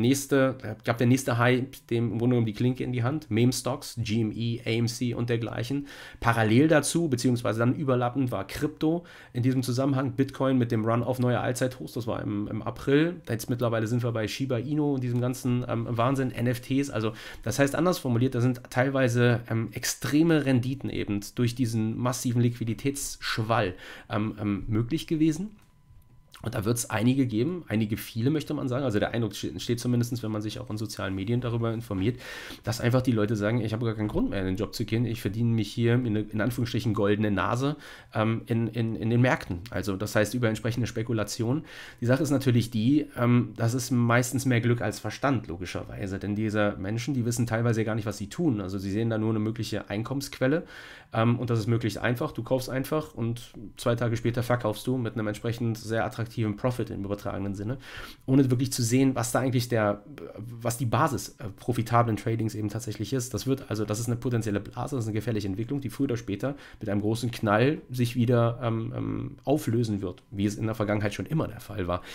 nächste Hype dem im Grunde genommen die Klinke in die Hand. Meme-Stocks, GME, AMC und dergleichen. Parallel dazu, beziehungsweise dann überlappend, war Krypto in diesem Zusammenhang. Bitcoin mit dem Run auf neue Allzeithochs, das war im April. Jetzt mittlerweile sind wir bei Shiba Inu und diesem ganzen Wahnsinn, NFTs. Also das heißt anders formuliert, da sind teilweise extreme Renditen eben durch diesen massiven Liquiditätsschwall möglich gewesen. Und da wird es einige geben, viele möchte man sagen, also der Eindruck entsteht zumindest, wenn man sich auch in sozialen Medien darüber informiert, dass einfach die Leute sagen, ich habe gar keinen Grund mehr in den Job zu gehen, ich verdiene mich hier in Anführungsstrichen goldene Nase in den Märkten. Also das heißt über entsprechende Spekulation. Die Sache ist natürlich die, das ist meistens mehr Glück als Verstand, logischerweise, denn diese Menschen, die wissen teilweise gar nicht, was sie tun. Also sie sehen da nur eine mögliche Einkommensquelle und das ist möglichst einfach. Du kaufst einfach und 2 Tage später verkaufst du mit einem entsprechend sehr attraktiven Profit im übertragenen Sinne, ohne wirklich zu sehen, was da eigentlich was die Basis profitablen Tradings eben tatsächlich ist. Das ist eine potenzielle Blase, das ist eine gefährliche Entwicklung, die früher oder später mit einem großen Knall sich wieder auflösen wird, wie es in der Vergangenheit schon immer der Fall war.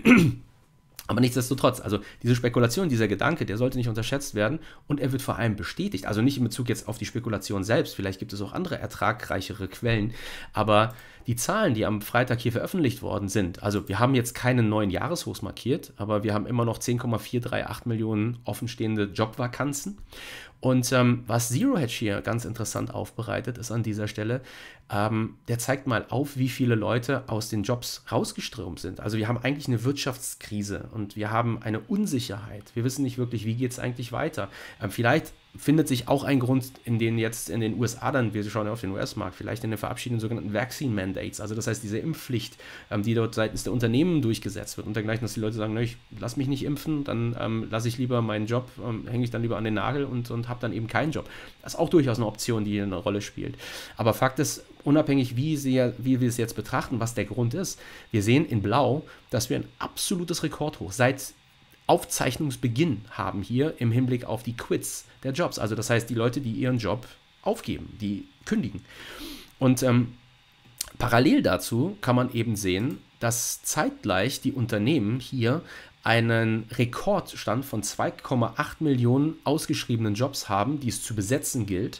Aber nichtsdestotrotz, also diese Spekulation, dieser Gedanke, der sollte nicht unterschätzt werden und er wird vor allem bestätigt. Also nicht in Bezug jetzt auf die Spekulation selbst, vielleicht gibt es auch andere ertragreichere Quellen, aber die Zahlen, die am Freitag hier veröffentlicht worden sind, also wir haben jetzt keinen neuen Jahreshochs markiert, aber wir haben immer noch 10,438 Millionen offenstehende Jobvakanzen. Und was Zero Hedge hier ganz interessant aufbereitet ist an dieser Stelle, der zeigt mal auf, wie viele Leute aus den Jobs rausgeströmt sind. Also wir haben eigentlich eine Wirtschaftskrise und wir haben eine Unsicherheit. Wir wissen nicht wirklich, wie geht es eigentlich weiter. Vielleicht findet sich auch ein Grund, in den jetzt in den USA dann, wir schauen ja auf den US-Markt, vielleicht in den verabschiedeten sogenannten Vaccine Mandates, also das heißt diese Impfpflicht, die dort seitens der Unternehmen durchgesetzt wird und dergleichen, dass die Leute sagen, ich lasse mich nicht impfen, dann lasse ich lieber meinen Job, hänge ich dann lieber an den Nagel und habe dann eben keinen Job. Das ist auch durchaus eine Option, die hier eine Rolle spielt. Aber Fakt ist, unabhängig wie wir es jetzt betrachten, was der Grund ist, wir sehen in Blau, dass wir ein absolutes Rekordhoch seit Aufzeichnungsbeginn haben hier im Hinblick auf die Quits der Jobs. Also das heißt, die Leute, die ihren Job aufgeben, die kündigen. Und parallel dazu kann man eben sehen, dass zeitgleich die Unternehmen hier einen Rekordstand von 2,8 Millionen ausgeschriebenen Jobs haben, die es zu besetzen gilt,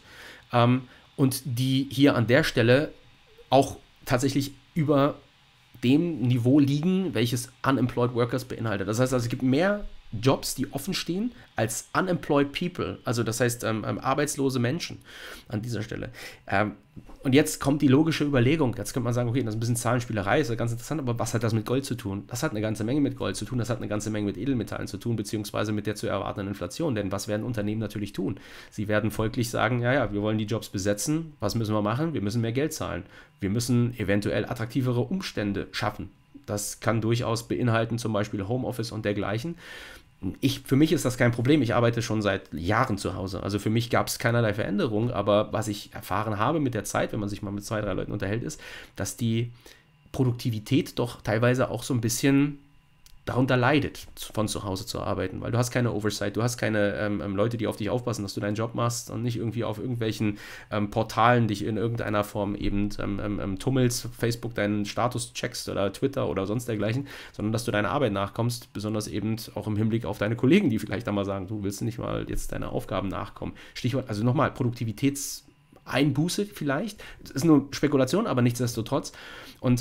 und die hier an der Stelle auch tatsächlich über dem Niveau liegen, welches Unemployed Workers beinhaltet. Das heißt also, es gibt mehr Jobs, die offen stehen, als Unemployed People, also das heißt arbeitslose Menschen an dieser Stelle. Und jetzt kommt die logische Überlegung, jetzt könnte man sagen, okay, das ist ein bisschen Zahlenspielerei, ist ja ganz interessant, aber was hat das mit Gold zu tun? Das hat eine ganze Menge mit Gold zu tun, das hat eine ganze Menge mit Edelmetallen zu tun, beziehungsweise mit der zu erwartenden Inflation, denn was werden Unternehmen natürlich tun? Sie werden folglich sagen, ja, wir wollen die Jobs besetzen, was müssen wir machen? Wir müssen mehr Geld zahlen. Wir müssen eventuell attraktivere Umstände schaffen. Das kann durchaus beinhalten, zum Beispiel Homeoffice und dergleichen. Für mich ist das kein Problem. Ich arbeite schon seit Jahren zu Hause. Also für mich gab es keinerlei Veränderung. Aber was ich erfahren habe mit der Zeit, wenn man sich mal mit 2, 3 Leuten unterhält, ist, dass die Produktivität doch teilweise auch so ein bisschen darunter leidet, von zu Hause zu arbeiten, weil du hast keine Oversight, du hast keine Leute, die auf dich aufpassen, dass du deinen Job machst und nicht irgendwie auf irgendwelchen Portalen dich in irgendeiner Form eben tummelst, Facebook deinen Status checkst oder Twitter oder sonst dergleichen, sondern dass du deiner Arbeit nachkommst, besonders eben auch im Hinblick auf deine Kollegen, die vielleicht dann mal sagen, du willst nicht mal jetzt deine Aufgaben nachkommen. Stichwort, also nochmal, Produktivitätseinbuße vielleicht, das ist nur Spekulation, aber nichtsdestotrotz und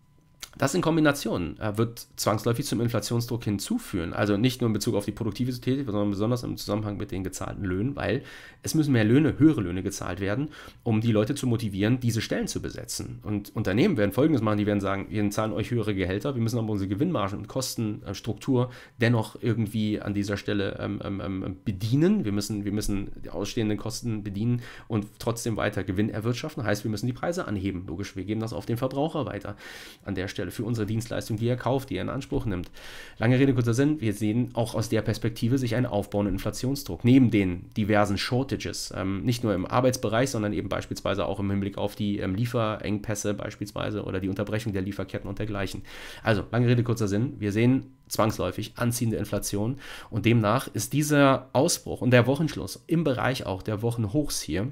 das in Kombination wird zwangsläufig zum Inflationsdruck hinzuführen. Also nicht nur in Bezug auf die Produktivität, sondern besonders im Zusammenhang mit den gezahlten Löhnen, weil es müssen mehr Löhne, höhere Löhne gezahlt werden, um die Leute zu motivieren, diese Stellen zu besetzen. Und Unternehmen werden Folgendes machen, die werden sagen, wir zahlen euch höhere Gehälter, wir müssen aber unsere Gewinnmargen und Kostenstruktur dennoch irgendwie an dieser Stelle bedienen. Wir müssen die ausstehenden Kosten bedienen und trotzdem weiter Gewinn erwirtschaften. Heißt, wir müssen die Preise anheben. Logisch, wir geben das auf den Verbraucher weiter an der Stelle für unsere Dienstleistung, die er kauft, die er in Anspruch nimmt. Lange Rede, kurzer Sinn, wir sehen auch aus der Perspektive sich einen aufbauenden Inflationsdruck. Neben den diversen Shortages, nicht nur im Arbeitsbereich, sondern eben beispielsweise auch im Hinblick auf die Lieferengpässe beispielsweise oder die Unterbrechung der Lieferketten und dergleichen. Also, lange Rede, kurzer Sinn, wir sehen zwangsläufig anziehende Inflation und demnach ist dieser Ausbruch und der Wochenschluss im Bereich auch der Wochenhochs hier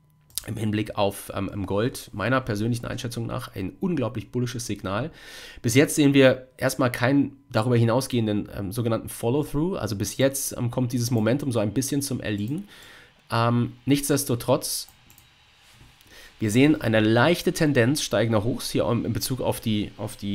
im Hinblick auf Gold, meiner persönlichen Einschätzung nach, ein unglaublich bullisches Signal. Bis jetzt sehen wir erstmal keinen darüber hinausgehenden sogenannten Follow-through. Also bis jetzt kommt dieses Momentum so ein bisschen zum Erliegen. Nichtsdestotrotz, wir sehen eine leichte Tendenz steigender Hochs hier in Bezug auf die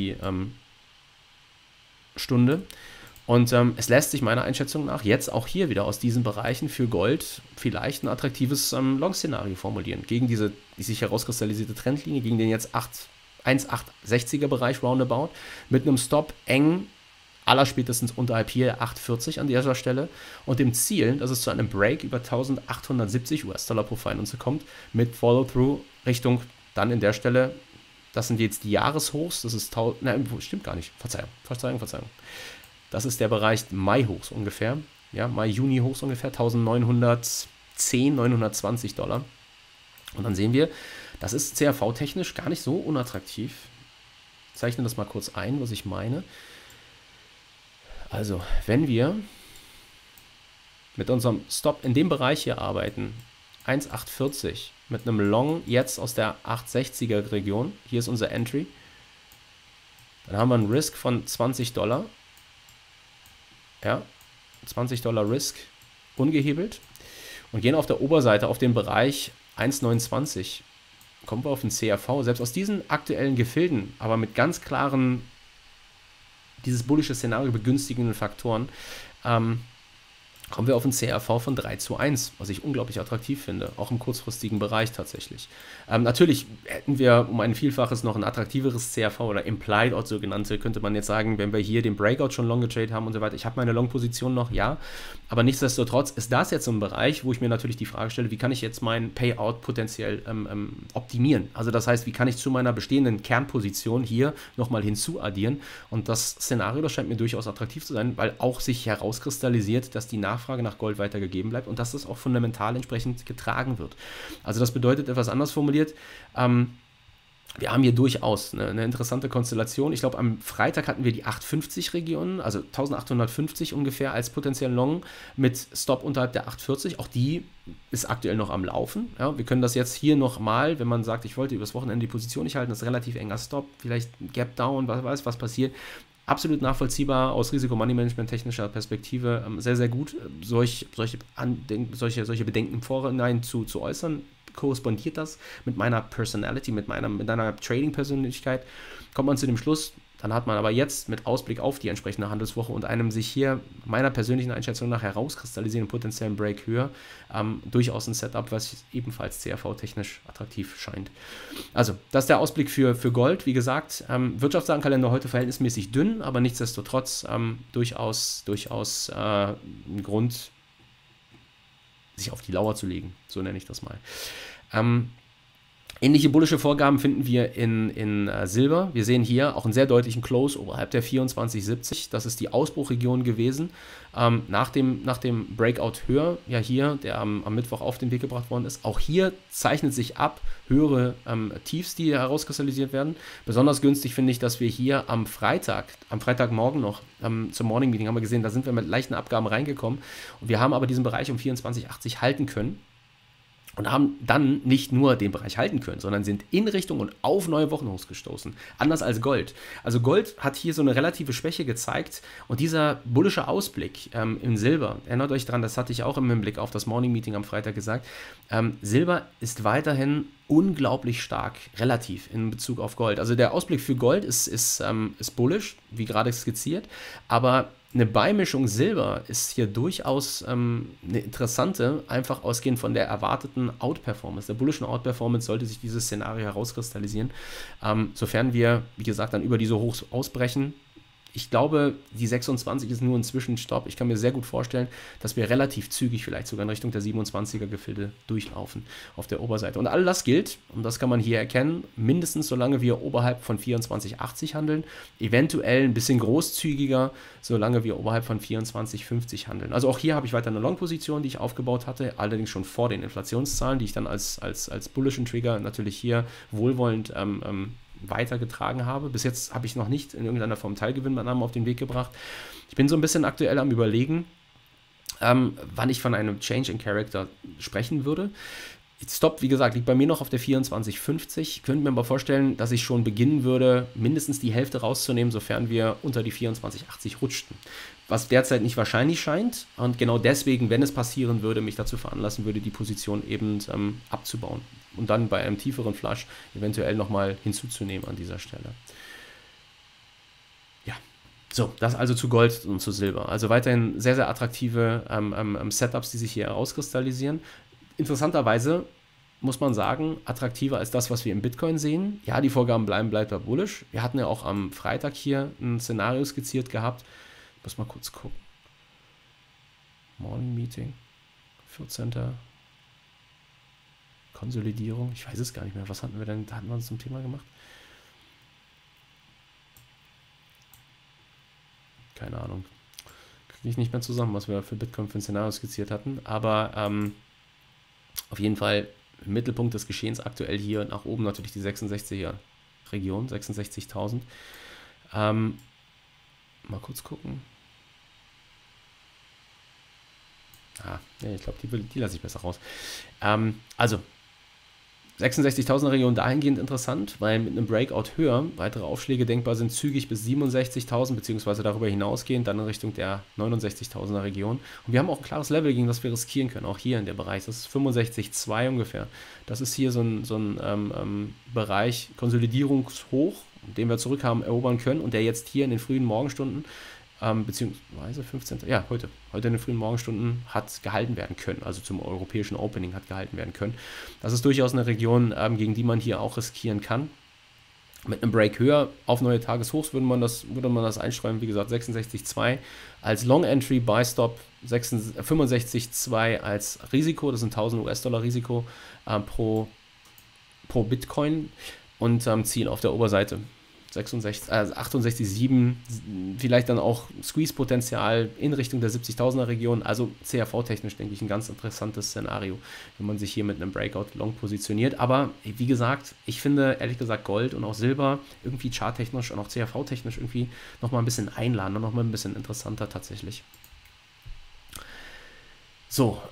Stunde. Und es lässt sich meiner Einschätzung nach jetzt auch hier wieder aus diesen Bereichen für Gold vielleicht ein attraktives Long-Szenario formulieren. Gegen die sich herauskristallisierte Trendlinie, gegen den jetzt 1,860er Bereich roundabout, mit einem Stop eng, allerspätestens unterhalb hier 8,40 an dieser Stelle und dem Ziel, dass es zu einem Break über 1870 US-Dollar pro Feinunze kommt, mit Follow-through Richtung dann in der Stelle, das sind jetzt die Jahreshochs, das ist, stimmt gar nicht, Verzeihung. Das ist der Bereich Mai-Hochs ungefähr, ja, Mai-Juni-Hochs ungefähr, 1910, 920 Dollar. Und dann sehen wir, das ist CRV-technisch gar nicht so unattraktiv. Ich zeichne das mal kurz ein, was ich meine. Also, wenn wir mit unserem Stop in dem Bereich hier arbeiten, 1,840 mit einem Long jetzt aus der 860er Region, hier ist unser Entry, dann haben wir einen Risk von 20 Dollar. Ja, 20 Dollar Risk ungehebelt und gehen auf der Oberseite auf den Bereich 1,29. Kommen wir auf den CRV, selbst aus diesen aktuellen Gefilden, aber mit ganz klaren, dieses bullische Szenario begünstigenden Faktoren, kommen wir auf einen CRV von 3:1, was ich unglaublich attraktiv finde, auch im kurzfristigen Bereich tatsächlich. Natürlich hätten wir um ein Vielfaches noch ein attraktiveres CRV oder Implied Odd, so genannte, könnte man jetzt sagen, wenn wir hier den Breakout schon long getradet haben und so weiter. Ich habe meine Long-Position noch, ja, aber nichtsdestotrotz ist das jetzt so ein Bereich, wo ich mir natürlich die Frage stelle, wie kann ich jetzt meinen Payout potenziell optimieren? Also das heißt, wie kann ich zu meiner bestehenden Kernposition hier nochmal hinzuaddieren? Und das Szenario, das scheint mir durchaus attraktiv zu sein, weil auch sich herauskristallisiert, dass die Nachfrage nach Gold weiter gegeben bleibt und dass das auch fundamental entsprechend getragen wird. Also das bedeutet, etwas anders formuliert, wir haben hier durchaus eine interessante Konstellation. Ich glaube, am Freitag hatten wir die 850-Region, also 1850 ungefähr als potenziellen Long mit Stop unterhalb der 840. Auch die ist aktuell noch am Laufen. Ja, wir können das jetzt hier nochmal, wenn man sagt, ich wollte übers Wochenende die Position nicht halten, das ist ein relativ enger Stop, vielleicht ein Gap Down, was passiert. Absolut nachvollziehbar aus Risiko-Money-Management-technischer Perspektive, sehr, sehr gut, solche Bedenken im Vorhinein zu äußern. Korrespondiert das mit meiner Personality, mit meiner Trading-Persönlichkeit, kommt man zu dem Schluss, dann hat man aber jetzt mit Ausblick auf die entsprechende Handelswoche und einem sich hier meiner persönlichen Einschätzung nach herauskristallisierenden potenziellen Break höher, durchaus ein Setup, was ebenfalls CRV-technisch attraktiv scheint. Also, das ist der Ausblick für Gold. Wie gesagt, Wirtschaftsdatenkalender heute verhältnismäßig dünn, aber nichtsdestotrotz durchaus ein Grund, sich auf die Lauer zu legen, so nenne ich das mal. Ähnliche bullische Vorgaben finden wir in Silber. Wir sehen hier auch einen sehr deutlichen Close oberhalb der 24,70. Das ist die Ausbruchregion gewesen. Nach dem Breakout höher, ja hier, der am Mittwoch auf den Weg gebracht worden ist. Auch hier zeichnet sich ab höhere Tiefs, die herauskristallisiert werden. Besonders günstig finde ich, dass wir hier am Freitagmorgen noch zum Morning Meeting haben wir gesehen, da sind wir mit leichten Abgaben reingekommen. Und wir haben aber diesen Bereich um 24,80 halten können. Und haben dann nicht nur den Bereich halten können, sondern sind in Richtung und auf neue Wochenhochs gestoßen. Anders als Gold. Also Gold hat hier so eine relative Schwäche gezeigt und dieser bullische Ausblick im Silber, erinnert euch dran, das hatte ich auch im Hinblick auf das Morning Meeting am Freitag gesagt, Silber ist weiterhin unglaublich stark, relativ in Bezug auf Gold. Also der Ausblick für Gold ist bullish, wie gerade skizziert, aber eine Beimischung Silber ist hier durchaus eine interessante, einfach ausgehend von der erwarteten Outperformance. Der bullischen Outperformance sollte sich dieses Szenario herauskristallisieren, sofern wir, wie gesagt, dann über diese Hochs ausbrechen. Ich glaube, die 26 ist nur ein Zwischenstopp. Ich kann mir sehr gut vorstellen, dass wir relativ zügig vielleicht sogar in Richtung der 27er-Gefilde durchlaufen auf der Oberseite. Und all das gilt, und das kann man hier erkennen, mindestens solange wir oberhalb von 24,80 handeln, eventuell ein bisschen großzügiger, solange wir oberhalb von 24,50 handeln. Also auch hier habe ich weiter eine Long-Position, die ich aufgebaut hatte, allerdings schon vor den Inflationszahlen, die ich dann als bullischen Trigger natürlich hier wohlwollend weitergetragen habe. Bis jetzt habe ich noch nicht in irgendeiner Form Teilgewinnmitnahmen auf den Weg gebracht. Ich bin so ein bisschen aktuell am Überlegen, wann ich von einem Change in Character sprechen würde. Stop, wie gesagt, liegt bei mir noch auf der 24,50. Ich könnte mir aber vorstellen, dass ich schon beginnen würde, mindestens die Hälfte rauszunehmen, sofern wir unter die 24,80 rutschten. Was derzeit nicht wahrscheinlich scheint und genau deswegen, wenn es passieren würde, mich dazu veranlassen würde, die Position eben abzubauen und dann bei einem tieferen Flush eventuell nochmal hinzuzunehmen an dieser Stelle. Ja, so, das also zu Gold und zu Silber. Also weiterhin sehr, sehr attraktive Setups, die sich hier herauskristallisieren. Interessanterweise muss man sagen, attraktiver als das, was wir im Bitcoin sehen. Ja, die Vorgaben bleiben bullish. Wir hatten ja auch am Freitag hier ein Szenario skizziert gehabt. Ich muss mal kurz gucken. Morning Meeting, 14. Konsolidierung. Ich weiß es gar nicht mehr. Was hatten wir denn? Da hatten wir uns zum Thema gemacht. Keine Ahnung. Kriege ich nicht mehr zusammen, was wir für Bitcoin für ein Szenario skizziert hatten. Aber auf jeden Fall im Mittelpunkt des Geschehens aktuell hier nach oben natürlich die 66er Region, 66.000. Mal kurz gucken. Nee, ich glaube, die lasse ich besser raus. Also, 66.000er Region dahingehend interessant, weil mit einem Breakout höher weitere Aufschläge denkbar sind, zügig bis 67.000 beziehungsweise darüber hinausgehend, dann in Richtung der 69.000er Region. Und wir haben auch ein klares Level, gegen das wir riskieren können, auch hier in der Bereich. Das ist 65,2 ungefähr. Das ist hier so ein Bereich Konsolidierungshoch, den wir zurück haben erobern können und der jetzt hier in den frühen Morgenstunden beziehungsweise 15. Ja, heute in den frühen Morgenstunden hat gehalten werden können, also zum europäischen Opening hat gehalten werden können. Das ist durchaus eine Region, gegen die man hier auch riskieren kann. Mit einem Break höher auf neue Tageshochs würde man das einstreuen, wie gesagt 66,2 als Long Entry, Buy Stop 65,2 als Risiko, das sind 1000 US-Dollar Risiko pro Bitcoin und Ziel auf der Oberseite 68,7, vielleicht dann auch Squeeze-Potenzial in Richtung der 70.000er Region, also CRV-technisch denke ich ein ganz interessantes Szenario, wenn man sich hier mit einem Breakout-Long positioniert, aber wie gesagt, ich finde ehrlich gesagt Gold und auch Silber irgendwie charttechnisch und auch CRV-technisch irgendwie nochmal ein bisschen einladender, nochmal ein bisschen interessanter tatsächlich. So,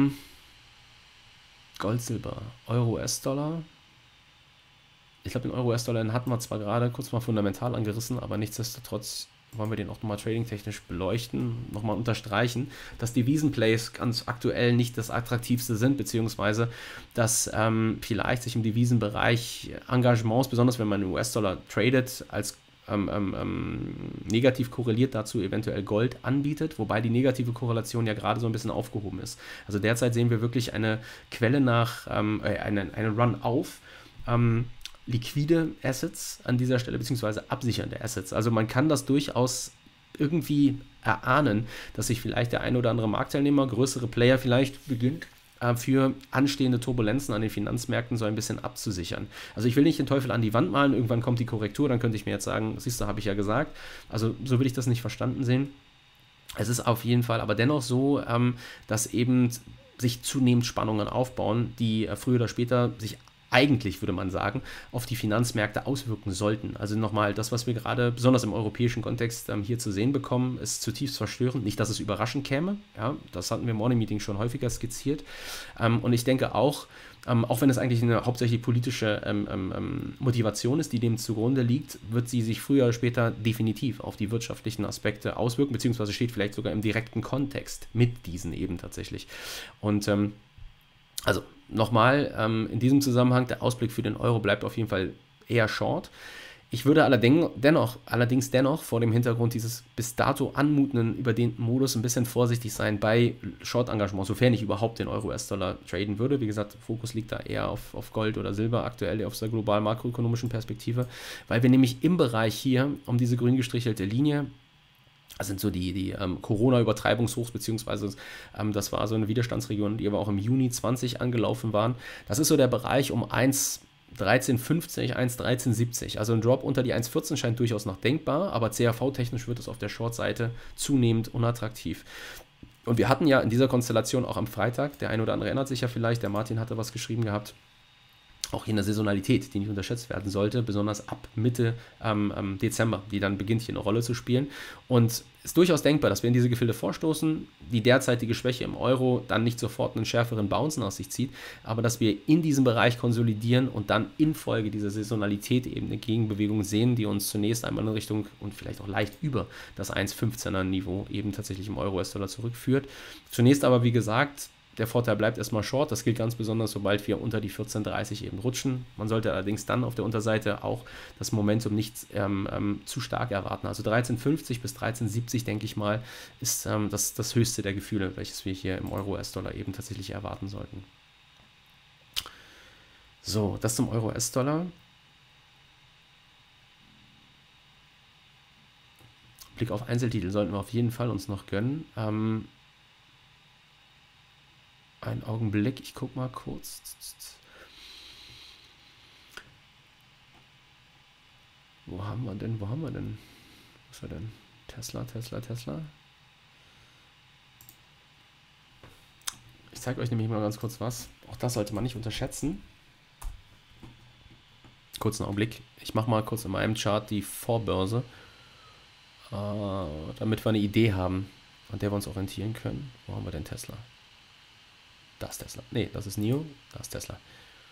Gold, Silber, Euro, US-Dollar. Ich glaube, den Euro-US-Dollar hatten wir zwar gerade kurz mal fundamental angerissen, aber nichtsdestotrotz wollen wir den auch nochmal trading-technisch beleuchten, nochmal unterstreichen, dass Devisenplays ganz aktuell nicht das attraktivste sind, beziehungsweise dass vielleicht sich im Devisenbereich Engagements, besonders wenn man den US-Dollar tradet, als negativ korreliert dazu eventuell Gold anbietet, wobei die negative Korrelation ja gerade so ein bisschen aufgehoben ist. Also derzeit sehen wir wirklich eine Quelle nach, einen Run auf liquide Assets an dieser Stelle, beziehungsweise absichernde Assets. Also man kann das durchaus irgendwie erahnen, dass sich vielleicht der ein oder andere Marktteilnehmer, größere Player vielleicht beginnt, für anstehende Turbulenzen an den Finanzmärkten so ein bisschen abzusichern. Also ich will nicht den Teufel an die Wand malen, irgendwann kommt die Korrektur, dann könnte ich mir jetzt sagen, siehst du, habe ich ja gesagt. Also so will ich das nicht verstanden sehen. Es ist auf jeden Fall aber dennoch so, dass eben sich zunehmend Spannungen aufbauen, die früher oder später sich eigentlich, würde man sagen, auf die Finanzmärkte auswirken sollten. Also nochmal, das, was wir gerade besonders im europäischen Kontext hier zu sehen bekommen, ist zutiefst verstörend. Nicht, dass es überraschend käme, ja, das hatten wir im Morning Meeting schon häufiger skizziert. Und ich denke auch wenn es eigentlich eine hauptsächlich politische Motivation ist, die dem zugrunde liegt, wird sie sich früher oder später definitiv auf die wirtschaftlichen Aspekte auswirken, beziehungsweise steht vielleicht sogar im direkten Kontext mit diesen eben tatsächlich. Und also nochmal, in diesem Zusammenhang, der Ausblick für den Euro bleibt auf jeden Fall eher short. Ich würde allerdings dennoch vor dem Hintergrund dieses bis dato anmutenden, überdehnten Modus ein bisschen vorsichtig sein bei Short-Engagement, sofern ich überhaupt den Euro-US-Dollar traden würde. Wie gesagt, Fokus liegt da eher auf Gold oder Silber, aktuell aus der globalen makroökonomischen Perspektive, weil wir nämlich im Bereich hier um diese grün gestrichelte Linie, das sind so die Corona-Übertreibungshochs, beziehungsweise das war so eine Widerstandsregion, die aber auch im Juni 20 angelaufen waren. Das ist so der Bereich um 1,1350, 1,1370. Also ein Drop unter die 1,14 scheint durchaus noch denkbar, aber CAV-technisch wird es auf der Short-Seite zunehmend unattraktiv. Und wir hatten ja in dieser Konstellation auch am Freitag, der eine oder andere erinnert sich ja vielleicht, der Martin hatte was geschrieben gehabt, auch hier eine Saisonalität, die nicht unterschätzt werden sollte, besonders ab Mitte Dezember, die dann beginnt hier eine Rolle zu spielen. Und es ist durchaus denkbar, dass wir in diese Gefilde vorstoßen, die derzeitige Schwäche im Euro dann nicht sofort einen schärferen Bounce nach sich zieht, aber dass wir in diesem Bereich konsolidieren und dann infolge dieser Saisonalität eben eine Gegenbewegung sehen, die uns zunächst einmal in Richtung und vielleicht auch leicht über das 1,15er Niveau eben tatsächlich im Euro-US-Dollar zurückführt. Zunächst aber, wie gesagt, der Vorteil bleibt erstmal short. Das gilt ganz besonders, sobald wir unter die 14,30 eben rutschen. Man sollte allerdings dann auf der Unterseite auch das Momentum nicht zu stark erwarten. Also 13,50 bis 13,70, denke ich mal, ist das höchste der Gefühle, welches wir hier im Euro-US-Dollar eben tatsächlich erwarten sollten. So, das zum Euro-US-Dollar. Blick auf Einzeltitel sollten wir auf jeden Fall uns noch gönnen. Einen Augenblick, ich gucke mal kurz. Wo haben wir denn? Wo ist er denn? Tesla. Ich zeige euch nämlich mal ganz kurz was. Auch das sollte man nicht unterschätzen. Kurzen Augenblick. Ich mache mal kurz in meinem Chart die Vorbörse, damit wir eine Idee haben, an der wir uns orientieren können. Wo haben wir denn Tesla? Das ist Tesla. Nee, das ist NIO, das ist Tesla.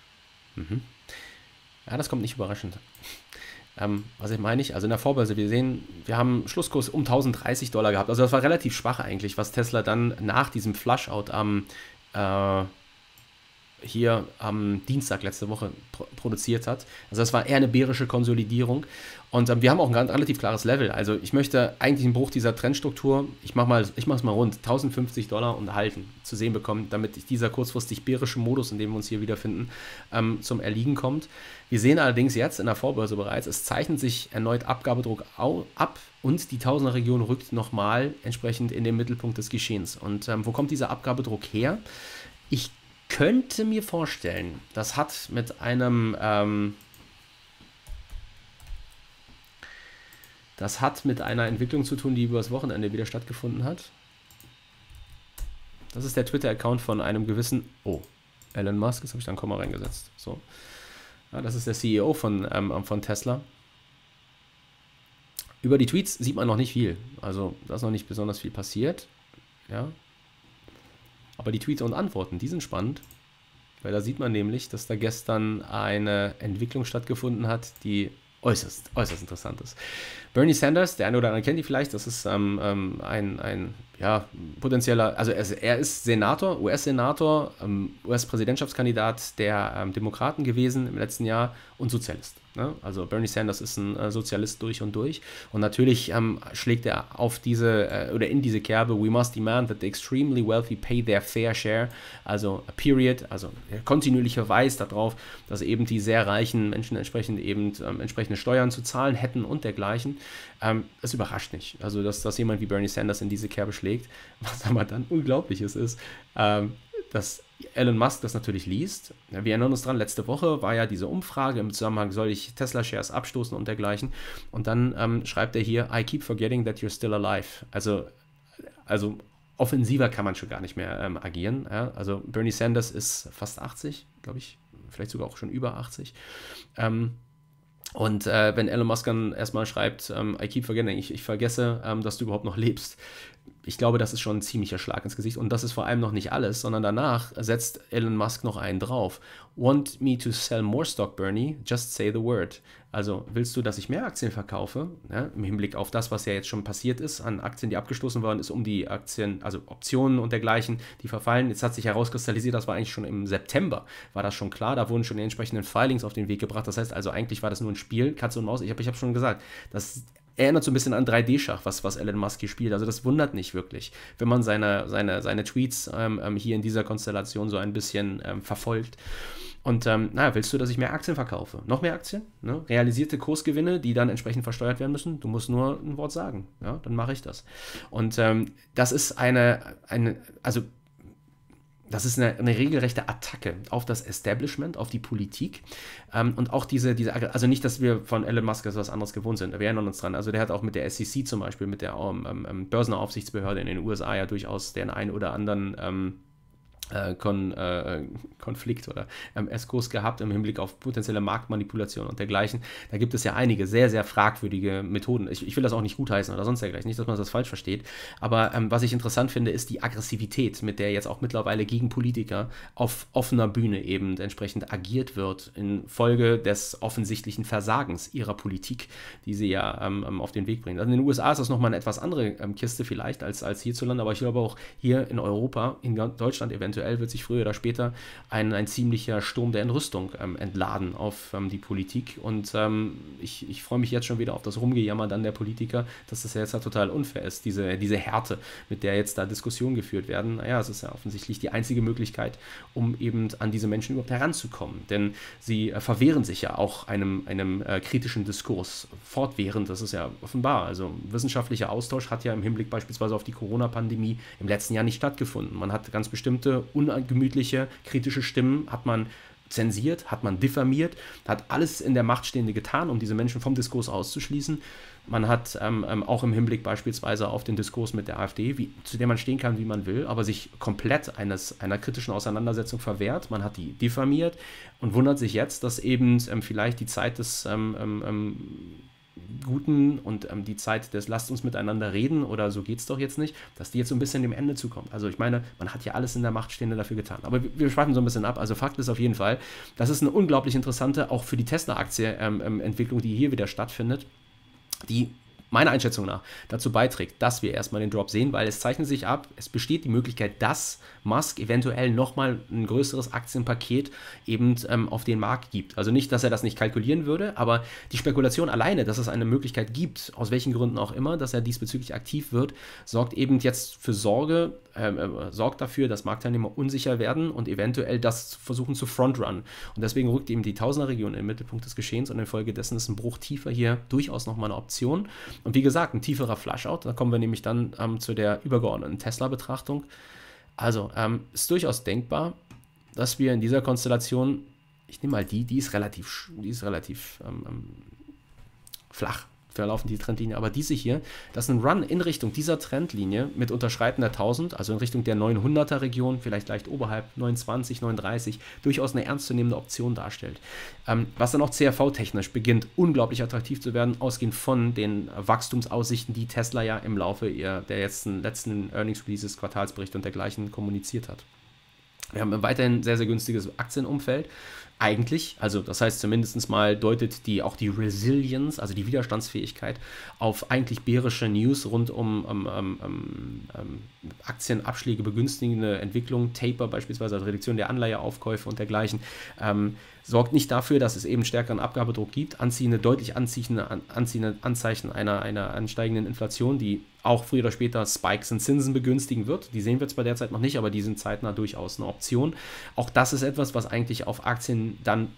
Ja, das kommt nicht überraschend. Was meine ich? Also in der Vorbörse, wir haben Schlusskurs um $1030 gehabt. Also das war relativ schwach eigentlich, was Tesla dann nach diesem Flushout am hier am Dienstag letzte Woche produziert hat. Also das war eher eine bärische Konsolidierung. Und wir haben auch ein relativ klares Level. Also ich möchte eigentlich einen Bruch dieser Trendstruktur, ich mache es mal rund, $1050 und halten zu sehen bekommen, damit dieser kurzfristig bärische Modus, in dem wir uns hier wiederfinden, zum Erliegen kommt. Wir sehen allerdings jetzt in der Vorbörse bereits, es zeichnet sich erneut Abgabedruck ab und die Tausender-Region rückt nochmal entsprechend in den Mittelpunkt des Geschehens. Und wo kommt dieser Abgabedruck her? Ich könnte mir vorstellen, das hat mit einer Entwicklung zu tun, die übers Wochenende wieder stattgefunden hat. Das ist der Twitter-Account von einem gewissen, Elon Musk, jetzt habe ich da ein Komma reingesetzt. So. Ja, das ist der CEO von Tesla. Über die Tweets sieht man noch nicht viel. Also da ist noch nicht besonders viel passiert. Ja. Aber die Tweets und Antworten, die sind spannend. Weil da sieht man nämlich, dass da gestern eine Entwicklung stattgefunden hat, die äußerst interessant ist. Bernie Sanders, der eine oder andere kennt ihn vielleicht, das ist ein potenzieller, also er ist Senator, US-Senator, US-Präsidentschaftskandidat der Demokraten gewesen im letzten Jahr und Sozialist. Ne? Also Bernie Sanders ist ein Sozialist durch und durch. Und natürlich schlägt er auf diese oder in diese Kerbe: We must demand that the extremely wealthy pay their fair share. Also period, also der kontinuierliche Verweis darauf, dass eben die sehr reichen Menschen entsprechend eben entsprechende Steuern zu zahlen hätten und dergleichen. Es überrascht nicht, also dass jemand wie Bernie Sanders in diese Kerbe schlägt. Was aber dann Unglaubliches ist, dass Elon Musk das natürlich liest. Wir erinnern uns dran, letzte Woche war ja diese Umfrage im Zusammenhang, soll ich Tesla-Shares abstoßen und dergleichen. Und dann schreibt er hier: I keep forgetting that you're still alive. Also offensiver kann man schon gar nicht mehr agieren. Ja? Also Bernie Sanders ist fast 80, glaube ich, vielleicht sogar auch schon über 80. Und wenn Elon Musk dann erstmal schreibt, I keep forgetting, ich vergesse, dass du überhaupt noch lebst. Ich glaube, das ist schon ein ziemlicher Schlag ins Gesicht. Und das ist vor allem noch nicht alles, sondern danach setzt Elon Musk noch einen drauf. Want me to sell more stock, Bernie? Just say the word. Also willst du, dass ich mehr Aktien verkaufe? Ja, im Hinblick auf das, was ja jetzt schon passiert ist, an Aktien, die abgestoßen worden ist, um die Aktien, also Optionen und dergleichen, die verfallen. Jetzt hat sich herauskristallisiert, das war eigentlich schon im September, war das schon klar. Da wurden schon die entsprechenden Filings auf den Weg gebracht. Das heißt also, eigentlich war das nur ein Spiel, Katze und Maus. Ich hab schon gesagt, das erinnert so ein bisschen an 3D-Schach, was Elon Musk hier spielt. Also das wundert nicht wirklich, wenn man seine Tweets hier in dieser Konstellation so ein bisschen verfolgt. Und willst du, dass ich mehr Aktien verkaufe? Noch mehr Aktien? Ne? Realisierte Kursgewinne, die dann entsprechend versteuert werden müssen? Du musst nur ein Wort sagen. Ja, dann mache ich das. Und das ist das ist eine regelrechte Attacke auf das Establishment, auf die Politik und auch also nicht, dass wir von Elon Musk was anderes gewohnt sind, wir erinnern uns dran, also der hat auch mit der SEC zum Beispiel, mit der Börsenaufsichtsbehörde in den USA ja durchaus den einen oder anderen Konflikt oder Eskurs gehabt im Hinblick auf potenzielle Marktmanipulation und dergleichen. Da gibt es ja einige sehr, sehr fragwürdige Methoden. Ich will das auch nicht gutheißen oder sonst dergleichen, nicht, dass man das falsch versteht, aber was ich interessant finde, ist die Aggressivität, mit der jetzt auch mittlerweile gegen Politiker auf offener Bühne eben entsprechend agiert wird, infolge des offensichtlichen Versagens ihrer Politik, die sie ja auf den Weg bringen. Also in den USA ist das nochmal eine etwas andere Kiste vielleicht als hierzulande, aber ich glaube auch hier in Europa, in Deutschland eventuell, wird sich früher oder später ein ziemlicher Sturm der Entrüstung entladen auf die Politik. Und ich freue mich jetzt schon wieder auf das Rumgejammer dann der Politiker, dass das ja jetzt total unfair ist, diese Härte, mit der jetzt da Diskussionen geführt werden. Naja, es ist ja offensichtlich die einzige Möglichkeit, um eben an diese Menschen überhaupt heranzukommen. Denn sie verwehren sich ja auch einem kritischen Diskurs fortwährend. Das ist ja offenbar. Also wissenschaftlicher Austausch hat ja im Hinblick beispielsweise auf die Corona-Pandemie im letzten Jahr nicht stattgefunden. Man hat ganz bestimmte ungemütliche, kritische Stimmen hat man zensiert, hat man diffamiert, hat alles in der Macht Stehende getan, um diese Menschen vom Diskurs auszuschließen. Man hat auch im Hinblick beispielsweise auf den Diskurs mit der AfD, zu der man stehen kann, wie man will, aber sich komplett einer kritischen Auseinandersetzung verwehrt. Man hat die diffamiert und wundert sich jetzt, dass eben vielleicht die Zeit des Guten und die Zeit des Lasst uns miteinander reden oder so geht's doch jetzt nicht, dass die jetzt so ein bisschen dem Ende zukommt. Also ich meine, man hat ja alles in der Macht Stehende dafür getan. Aber wir schweifen so ein bisschen ab. Also Fakt ist auf jeden Fall, das ist eine unglaublich interessante, auch für die Tesla-Aktie Entwicklung, die hier wieder stattfindet, die meiner Einschätzung nach dazu beiträgt, dass wir erstmal den Drop sehen, weil es zeichnet sich ab, es besteht die Möglichkeit, dass Musk eventuell nochmal ein größeres Aktienpaket eben auf den Markt gibt. Also nicht, dass er das nicht kalkulieren würde, aber die Spekulation alleine, dass es eine Möglichkeit gibt, aus welchen Gründen auch immer, dass er diesbezüglich aktiv wird, sorgt eben jetzt für Sorge, sorgt dafür, dass Marktteilnehmer unsicher werden und eventuell das versuchen zu frontrunnen. Und deswegen rückt eben die Tausender-Region in den Mittelpunkt des Geschehens und infolgedessen ist ein Bruch tiefer hier durchaus nochmal eine Option. Und wie gesagt, ein tieferer Flushout, da kommen wir nämlich dann zu der übergeordneten Tesla-Betrachtung. Also ist durchaus denkbar, dass wir in dieser Konstellation, ich nehme mal die ist relativ flach, verlaufen die Trendlinie, aber diese hier, das ist ein Run in Richtung dieser Trendlinie mit Unterschreiten der 1000, also in Richtung der 900er Region, vielleicht leicht oberhalb 920, 930, durchaus eine ernstzunehmende Option darstellt. Was dann auch CRV-technisch beginnt, unglaublich attraktiv zu werden, ausgehend von den Wachstumsaussichten, die Tesla ja im Laufe der letzten Earnings-Releases, Quartalsberichte und dergleichen kommuniziert hat. Wir haben weiterhin sehr, sehr günstiges Aktienumfeld. Eigentlich, also das heißt zumindest mal deutet auch die Resilience, also die Widerstandsfähigkeit auf eigentlich bärische News rund um Aktienabschläge begünstigende Entwicklungen, Taper beispielsweise, also Reduktion der Anleiheaufkäufe und dergleichen, sorgt nicht dafür, dass es eben stärkeren Abgabedruck gibt, deutlich anziehende Anzeichen einer ansteigenden Inflation, die auch früher oder später Spikes in Zinsen begünstigen wird. Die sehen wir zwar derzeit noch nicht, aber die sind zeitnah durchaus eine Option. Auch das ist etwas, was eigentlich auf Aktien dann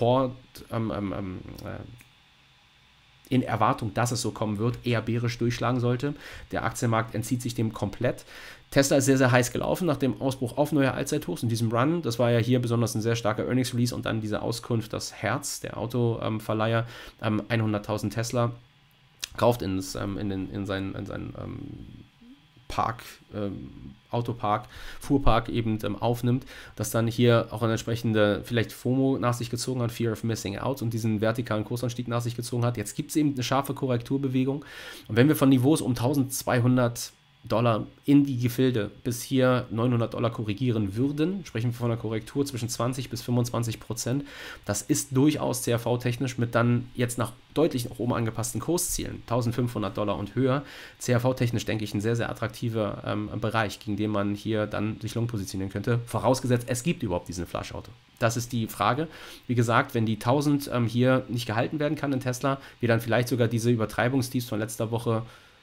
in Erwartung, dass es so kommen wird, eher bärisch durchschlagen sollte. Der Aktienmarkt entzieht sich dem komplett. Tesla ist sehr, sehr heiß gelaufen nach dem Ausbruch auf neue Allzeithochs in diesem Run. Das war ja hier besonders ein sehr starker Earnings-Release und dann diese Auskunft, dass Hertz, der Autoverleiher, 100.000 Tesla kauft in seinen Park, Autopark, Fuhrpark eben aufnimmt, das dann hier auch eine entsprechende vielleicht FOMO nach sich gezogen hat, Fear of Missing Out, und diesen vertikalen Kursanstieg nach sich gezogen hat. Jetzt gibt es eben eine scharfe Korrekturbewegung und wenn wir von Niveaus um $1.200 in die Gefilde bis hier $900 korrigieren würden, sprechen wir von einer Korrektur zwischen 20% bis 25%. Das ist durchaus CRV-technisch mit dann jetzt deutlich nach oben angepassten Kurszielen, $1.500 und höher. CRV-technisch denke ich ein sehr, sehr attraktiver Bereich, gegen den man hier dann sich long positionieren könnte, vorausgesetzt, es gibt überhaupt diesen Flushout. Das ist die Frage. Wie gesagt, wenn die 1000 hier nicht gehalten werden kann in Tesla, wir dann vielleicht sogar diese Übertreibungstiefs von letzter Woche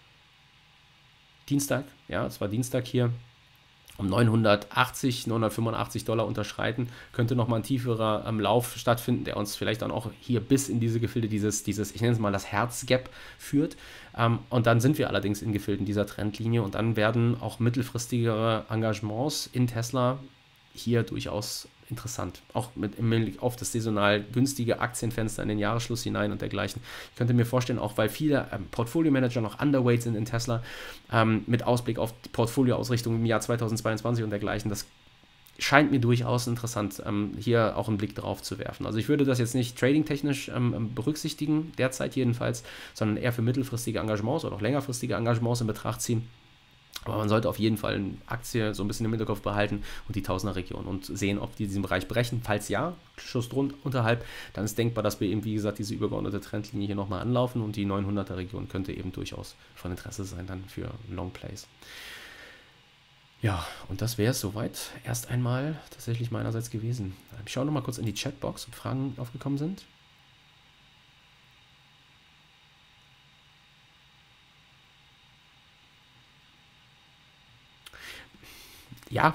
Dienstag, ja, es war Dienstag hier, um $985 unterschreiten, könnte nochmal ein tieferer Lauf stattfinden, der uns vielleicht dann auch hier bis in diese Gefilde, dieses ich nenne es mal das Herzgap führt. Und dann sind wir allerdings in Gefilden dieser Trendlinie und dann werden auch mittelfristigere Engagements in Tesla hier durchaus interessant. Auch im Blick auf das saisonal günstige Aktienfenster in den Jahresschluss hinein und dergleichen. Ich könnte mir vorstellen, auch weil viele Portfolio-Manager noch underweight sind in Tesla, mit Ausblick auf die Portfolioausrichtung im Jahr 2022 und dergleichen, das scheint mir durchaus interessant, hier auch einen Blick drauf zu werfen. Also ich würde das jetzt nicht trading-technisch berücksichtigen, derzeit jedenfalls, sondern eher für mittelfristige Engagements oder auch längerfristige Engagements in Betracht ziehen. Aber man sollte auf jeden Fall eine Aktie so ein bisschen im Hinterkopf behalten und die Tausender-Region und sehen, ob die diesen Bereich brechen. Falls ja, Schuss unterhalb, dann ist denkbar, dass wir eben, wie gesagt, diese übergeordnete Trendlinie hier nochmal anlaufen und die 900er-Region könnte eben durchaus von Interesse sein dann für Long Plays. Ja, und das wäre es soweit erst einmal tatsächlich meinerseits gewesen. Ich schaue nochmal kurz in die Chatbox, ob Fragen aufgekommen sind. Ja.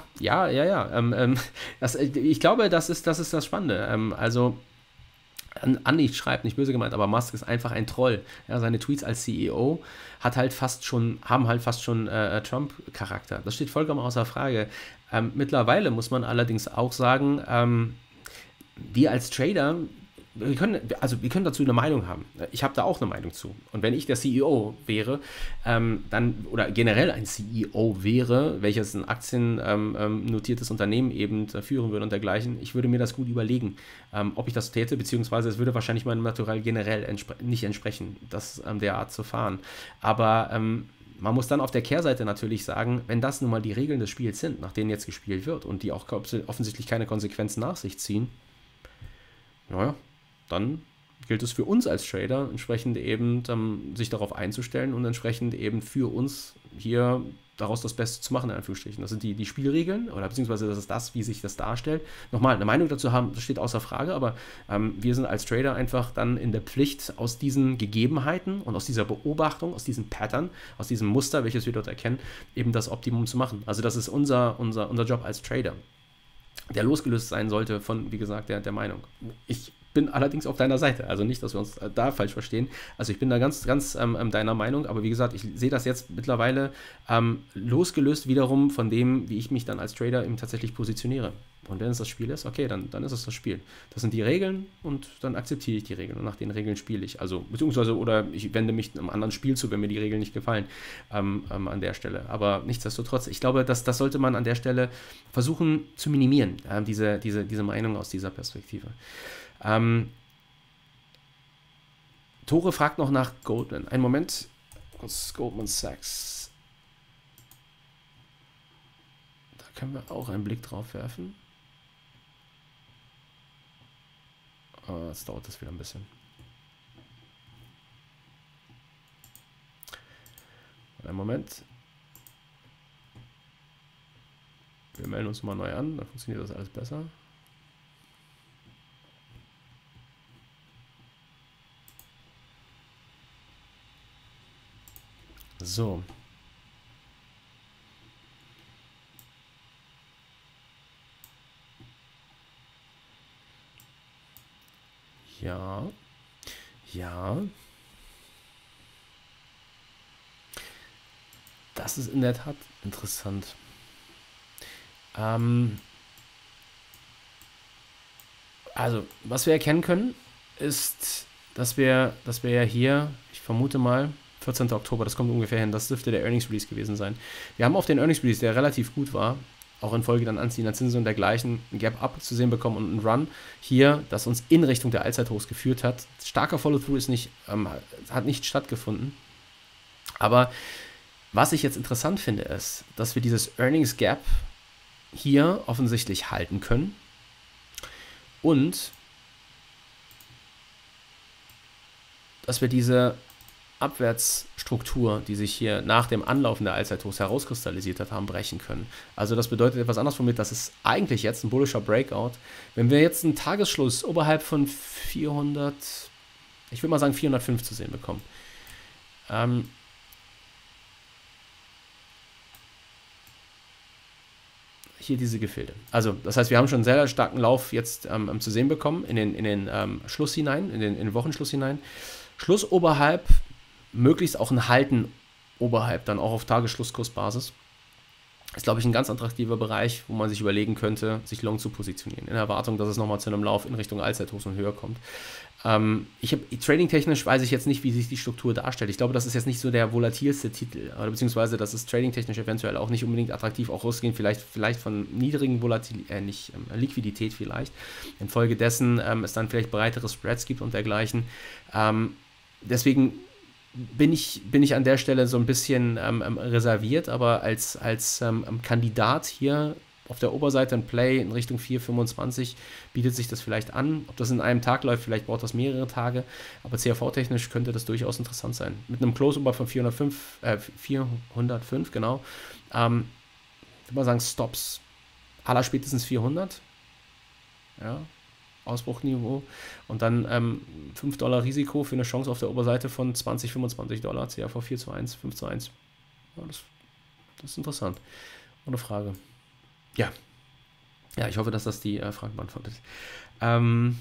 Ich glaube, das ist das Spannende. Also, Andi schreibt, nicht böse gemeint, aber Musk ist einfach ein Troll. Ja, seine Tweets als CEO haben halt fast schon Trump-Charakter. Das steht vollkommen außer Frage. Mittlerweile muss man allerdings auch sagen, wir als Trader, wir können dazu eine Meinung haben. Ich habe da auch eine Meinung zu. Und wenn ich der CEO wäre, oder generell ein CEO wäre, welches ein aktiennotiertes Unternehmen eben führen würde und dergleichen, ich würde mir das gut überlegen, ob ich das täte, beziehungsweise es würde wahrscheinlich meinem Naturell generell nicht entsprechen, das derart zu fahren. Aber man muss dann auf der Kehrseite natürlich sagen, wenn das nun mal die Regeln des Spiels sind, nach denen jetzt gespielt wird und die auch offensichtlich keine Konsequenzen nach sich ziehen, naja, dann gilt es für uns als Trader, entsprechend eben sich darauf einzustellen und entsprechend eben für uns hier daraus das Beste zu machen, in Anführungsstrichen. Das sind die Spielregeln, oder beziehungsweise das ist das, wie sich das darstellt. Nochmal, eine Meinung dazu haben, das steht außer Frage, aber wir sind als Trader einfach dann in der Pflicht, aus diesen Gegebenheiten und aus dieser Beobachtung, aus diesem Pattern, aus diesem Muster, welches wir dort erkennen, eben das Optimum zu machen. Also das ist unser Job als Trader, der losgelöst sein sollte von, wie gesagt, der Meinung. Ich bin allerdings auf deiner Seite, also nicht, dass wir uns da falsch verstehen. Also ich bin da ganz deiner Meinung, aber wie gesagt, ich sehe das jetzt mittlerweile losgelöst wiederum von dem, wie ich mich dann als Trader eben tatsächlich positioniere. Und wenn es das Spiel ist, okay, dann ist es das Spiel. Das sind die Regeln und dann akzeptiere ich die Regeln und nach den Regeln spiele ich. Also, beziehungsweise, oder ich wende mich einem anderen Spiel zu, wenn mir die Regeln nicht gefallen an der Stelle. Aber nichtsdestotrotz, ich glaube, das sollte man an der Stelle versuchen zu minimieren, diese Meinung aus dieser Perspektive. Tore fragt noch nach Goldman. Einen Moment. Kurz Goldman Sachs. Da können wir auch einen Blick drauf werfen. Jetzt dauert das wieder ein bisschen. Einen Moment. Wir melden uns mal neu an, dann funktioniert das alles besser. So. Ja. Ja. Das ist in der Tat interessant. Also, was wir erkennen können, ist, dass wir ja hier, ich vermute mal, 14. Oktober, das kommt ungefähr hin, das dürfte der Earnings Release gewesen sein. Wir haben auf den Earnings Release, der relativ gut war, auch in Folge dann anziehender Zinsen und dergleichen, ein Gap-Up zu sehen bekommen und einen Run hier, das uns in Richtung der Allzeithochs geführt hat. Starker Follow-Through ist hat nicht stattgefunden. Aber was ich jetzt interessant finde, ist, dass wir dieses Earnings Gap hier offensichtlich halten können und dass wir diese Abwärtsstruktur, die sich hier nach dem Anlaufen der Allzeithochs herauskristallisiert hat, haben brechen können. Also das bedeutet etwas anderes formuliert, das ist eigentlich jetzt ein bullischer Breakout. Wenn wir jetzt einen Tagesschluss oberhalb von 400, ich würde mal sagen 405 zu sehen bekommen, hier diese Gefilde. Also das heißt, wir haben schon einen sehr starken Lauf jetzt zu sehen bekommen in den Schluss hinein, in den Wochenschluss hinein. Schluss oberhalb, möglichst auch ein Halten oberhalb, dann auch auf Tagesschlusskursbasis. Ist, glaube ich, ein ganz attraktiver Bereich, wo man sich überlegen könnte, sich long zu positionieren, in Erwartung, dass es nochmal zu einem Lauf in Richtung Allzeithochs und höher kommt. Trading-technisch weiß ich jetzt nicht, wie sich die Struktur darstellt. Ich glaube, das ist jetzt nicht so der volatilste Titel, oder beziehungsweise das ist trading-technisch eventuell auch nicht unbedingt attraktiv, auch rausgehen, vielleicht von niedrigen Liquidität vielleicht. Infolgedessen es dann vielleicht breitere Spreads gibt und dergleichen. Deswegen bin ich an der Stelle so ein bisschen reserviert, aber als Kandidat hier auf der Oberseite ein Play in Richtung 4,25 bietet sich das vielleicht an. Ob das in einem Tag läuft, vielleicht braucht das mehrere Tage, aber CAV-technisch könnte das durchaus interessant sein. Mit einem Close-Ober von 405, genau. Ich würde mal sagen, Stops aller spätestens 400. Ja, Ausbruchniveau. Und dann $5 Risiko für eine Chance auf der Oberseite von $20, $25. CAV 4:1, 5:1. Ja, das ist interessant. Ohne Frage. Ja, ich hoffe, dass das die Frage beantwortet. Und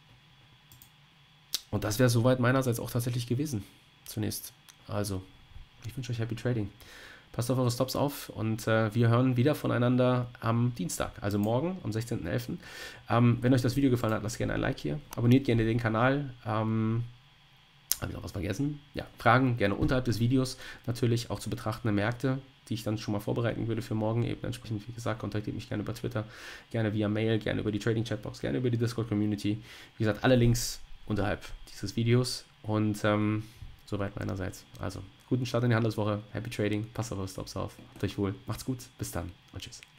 das wäre soweit meinerseits auch tatsächlich gewesen. Zunächst. Also, ich wünsche euch Happy Trading. Passt auf eure Stops auf und wir hören wieder voneinander am Dienstag, also morgen, am 16.11. Wenn euch das Video gefallen hat, lasst gerne ein Like hier. Abonniert gerne den Kanal. Habe ich noch was vergessen? Ja, Fragen gerne unterhalb des Videos. Natürlich auch zu betrachtende Märkte, die ich dann schon mal vorbereiten würde für morgen. Eben entsprechend, wie gesagt, kontaktiert mich gerne über Twitter, gerne via Mail, gerne über die Trading Chatbox, gerne über die Discord Community. Wie gesagt, alle Links unterhalb dieses Videos und soweit meinerseits. Also, guten Start in die Handelswoche, Happy Trading, passt auf eure Stops auf, habt euch wohl, macht's gut, bis dann und tschüss.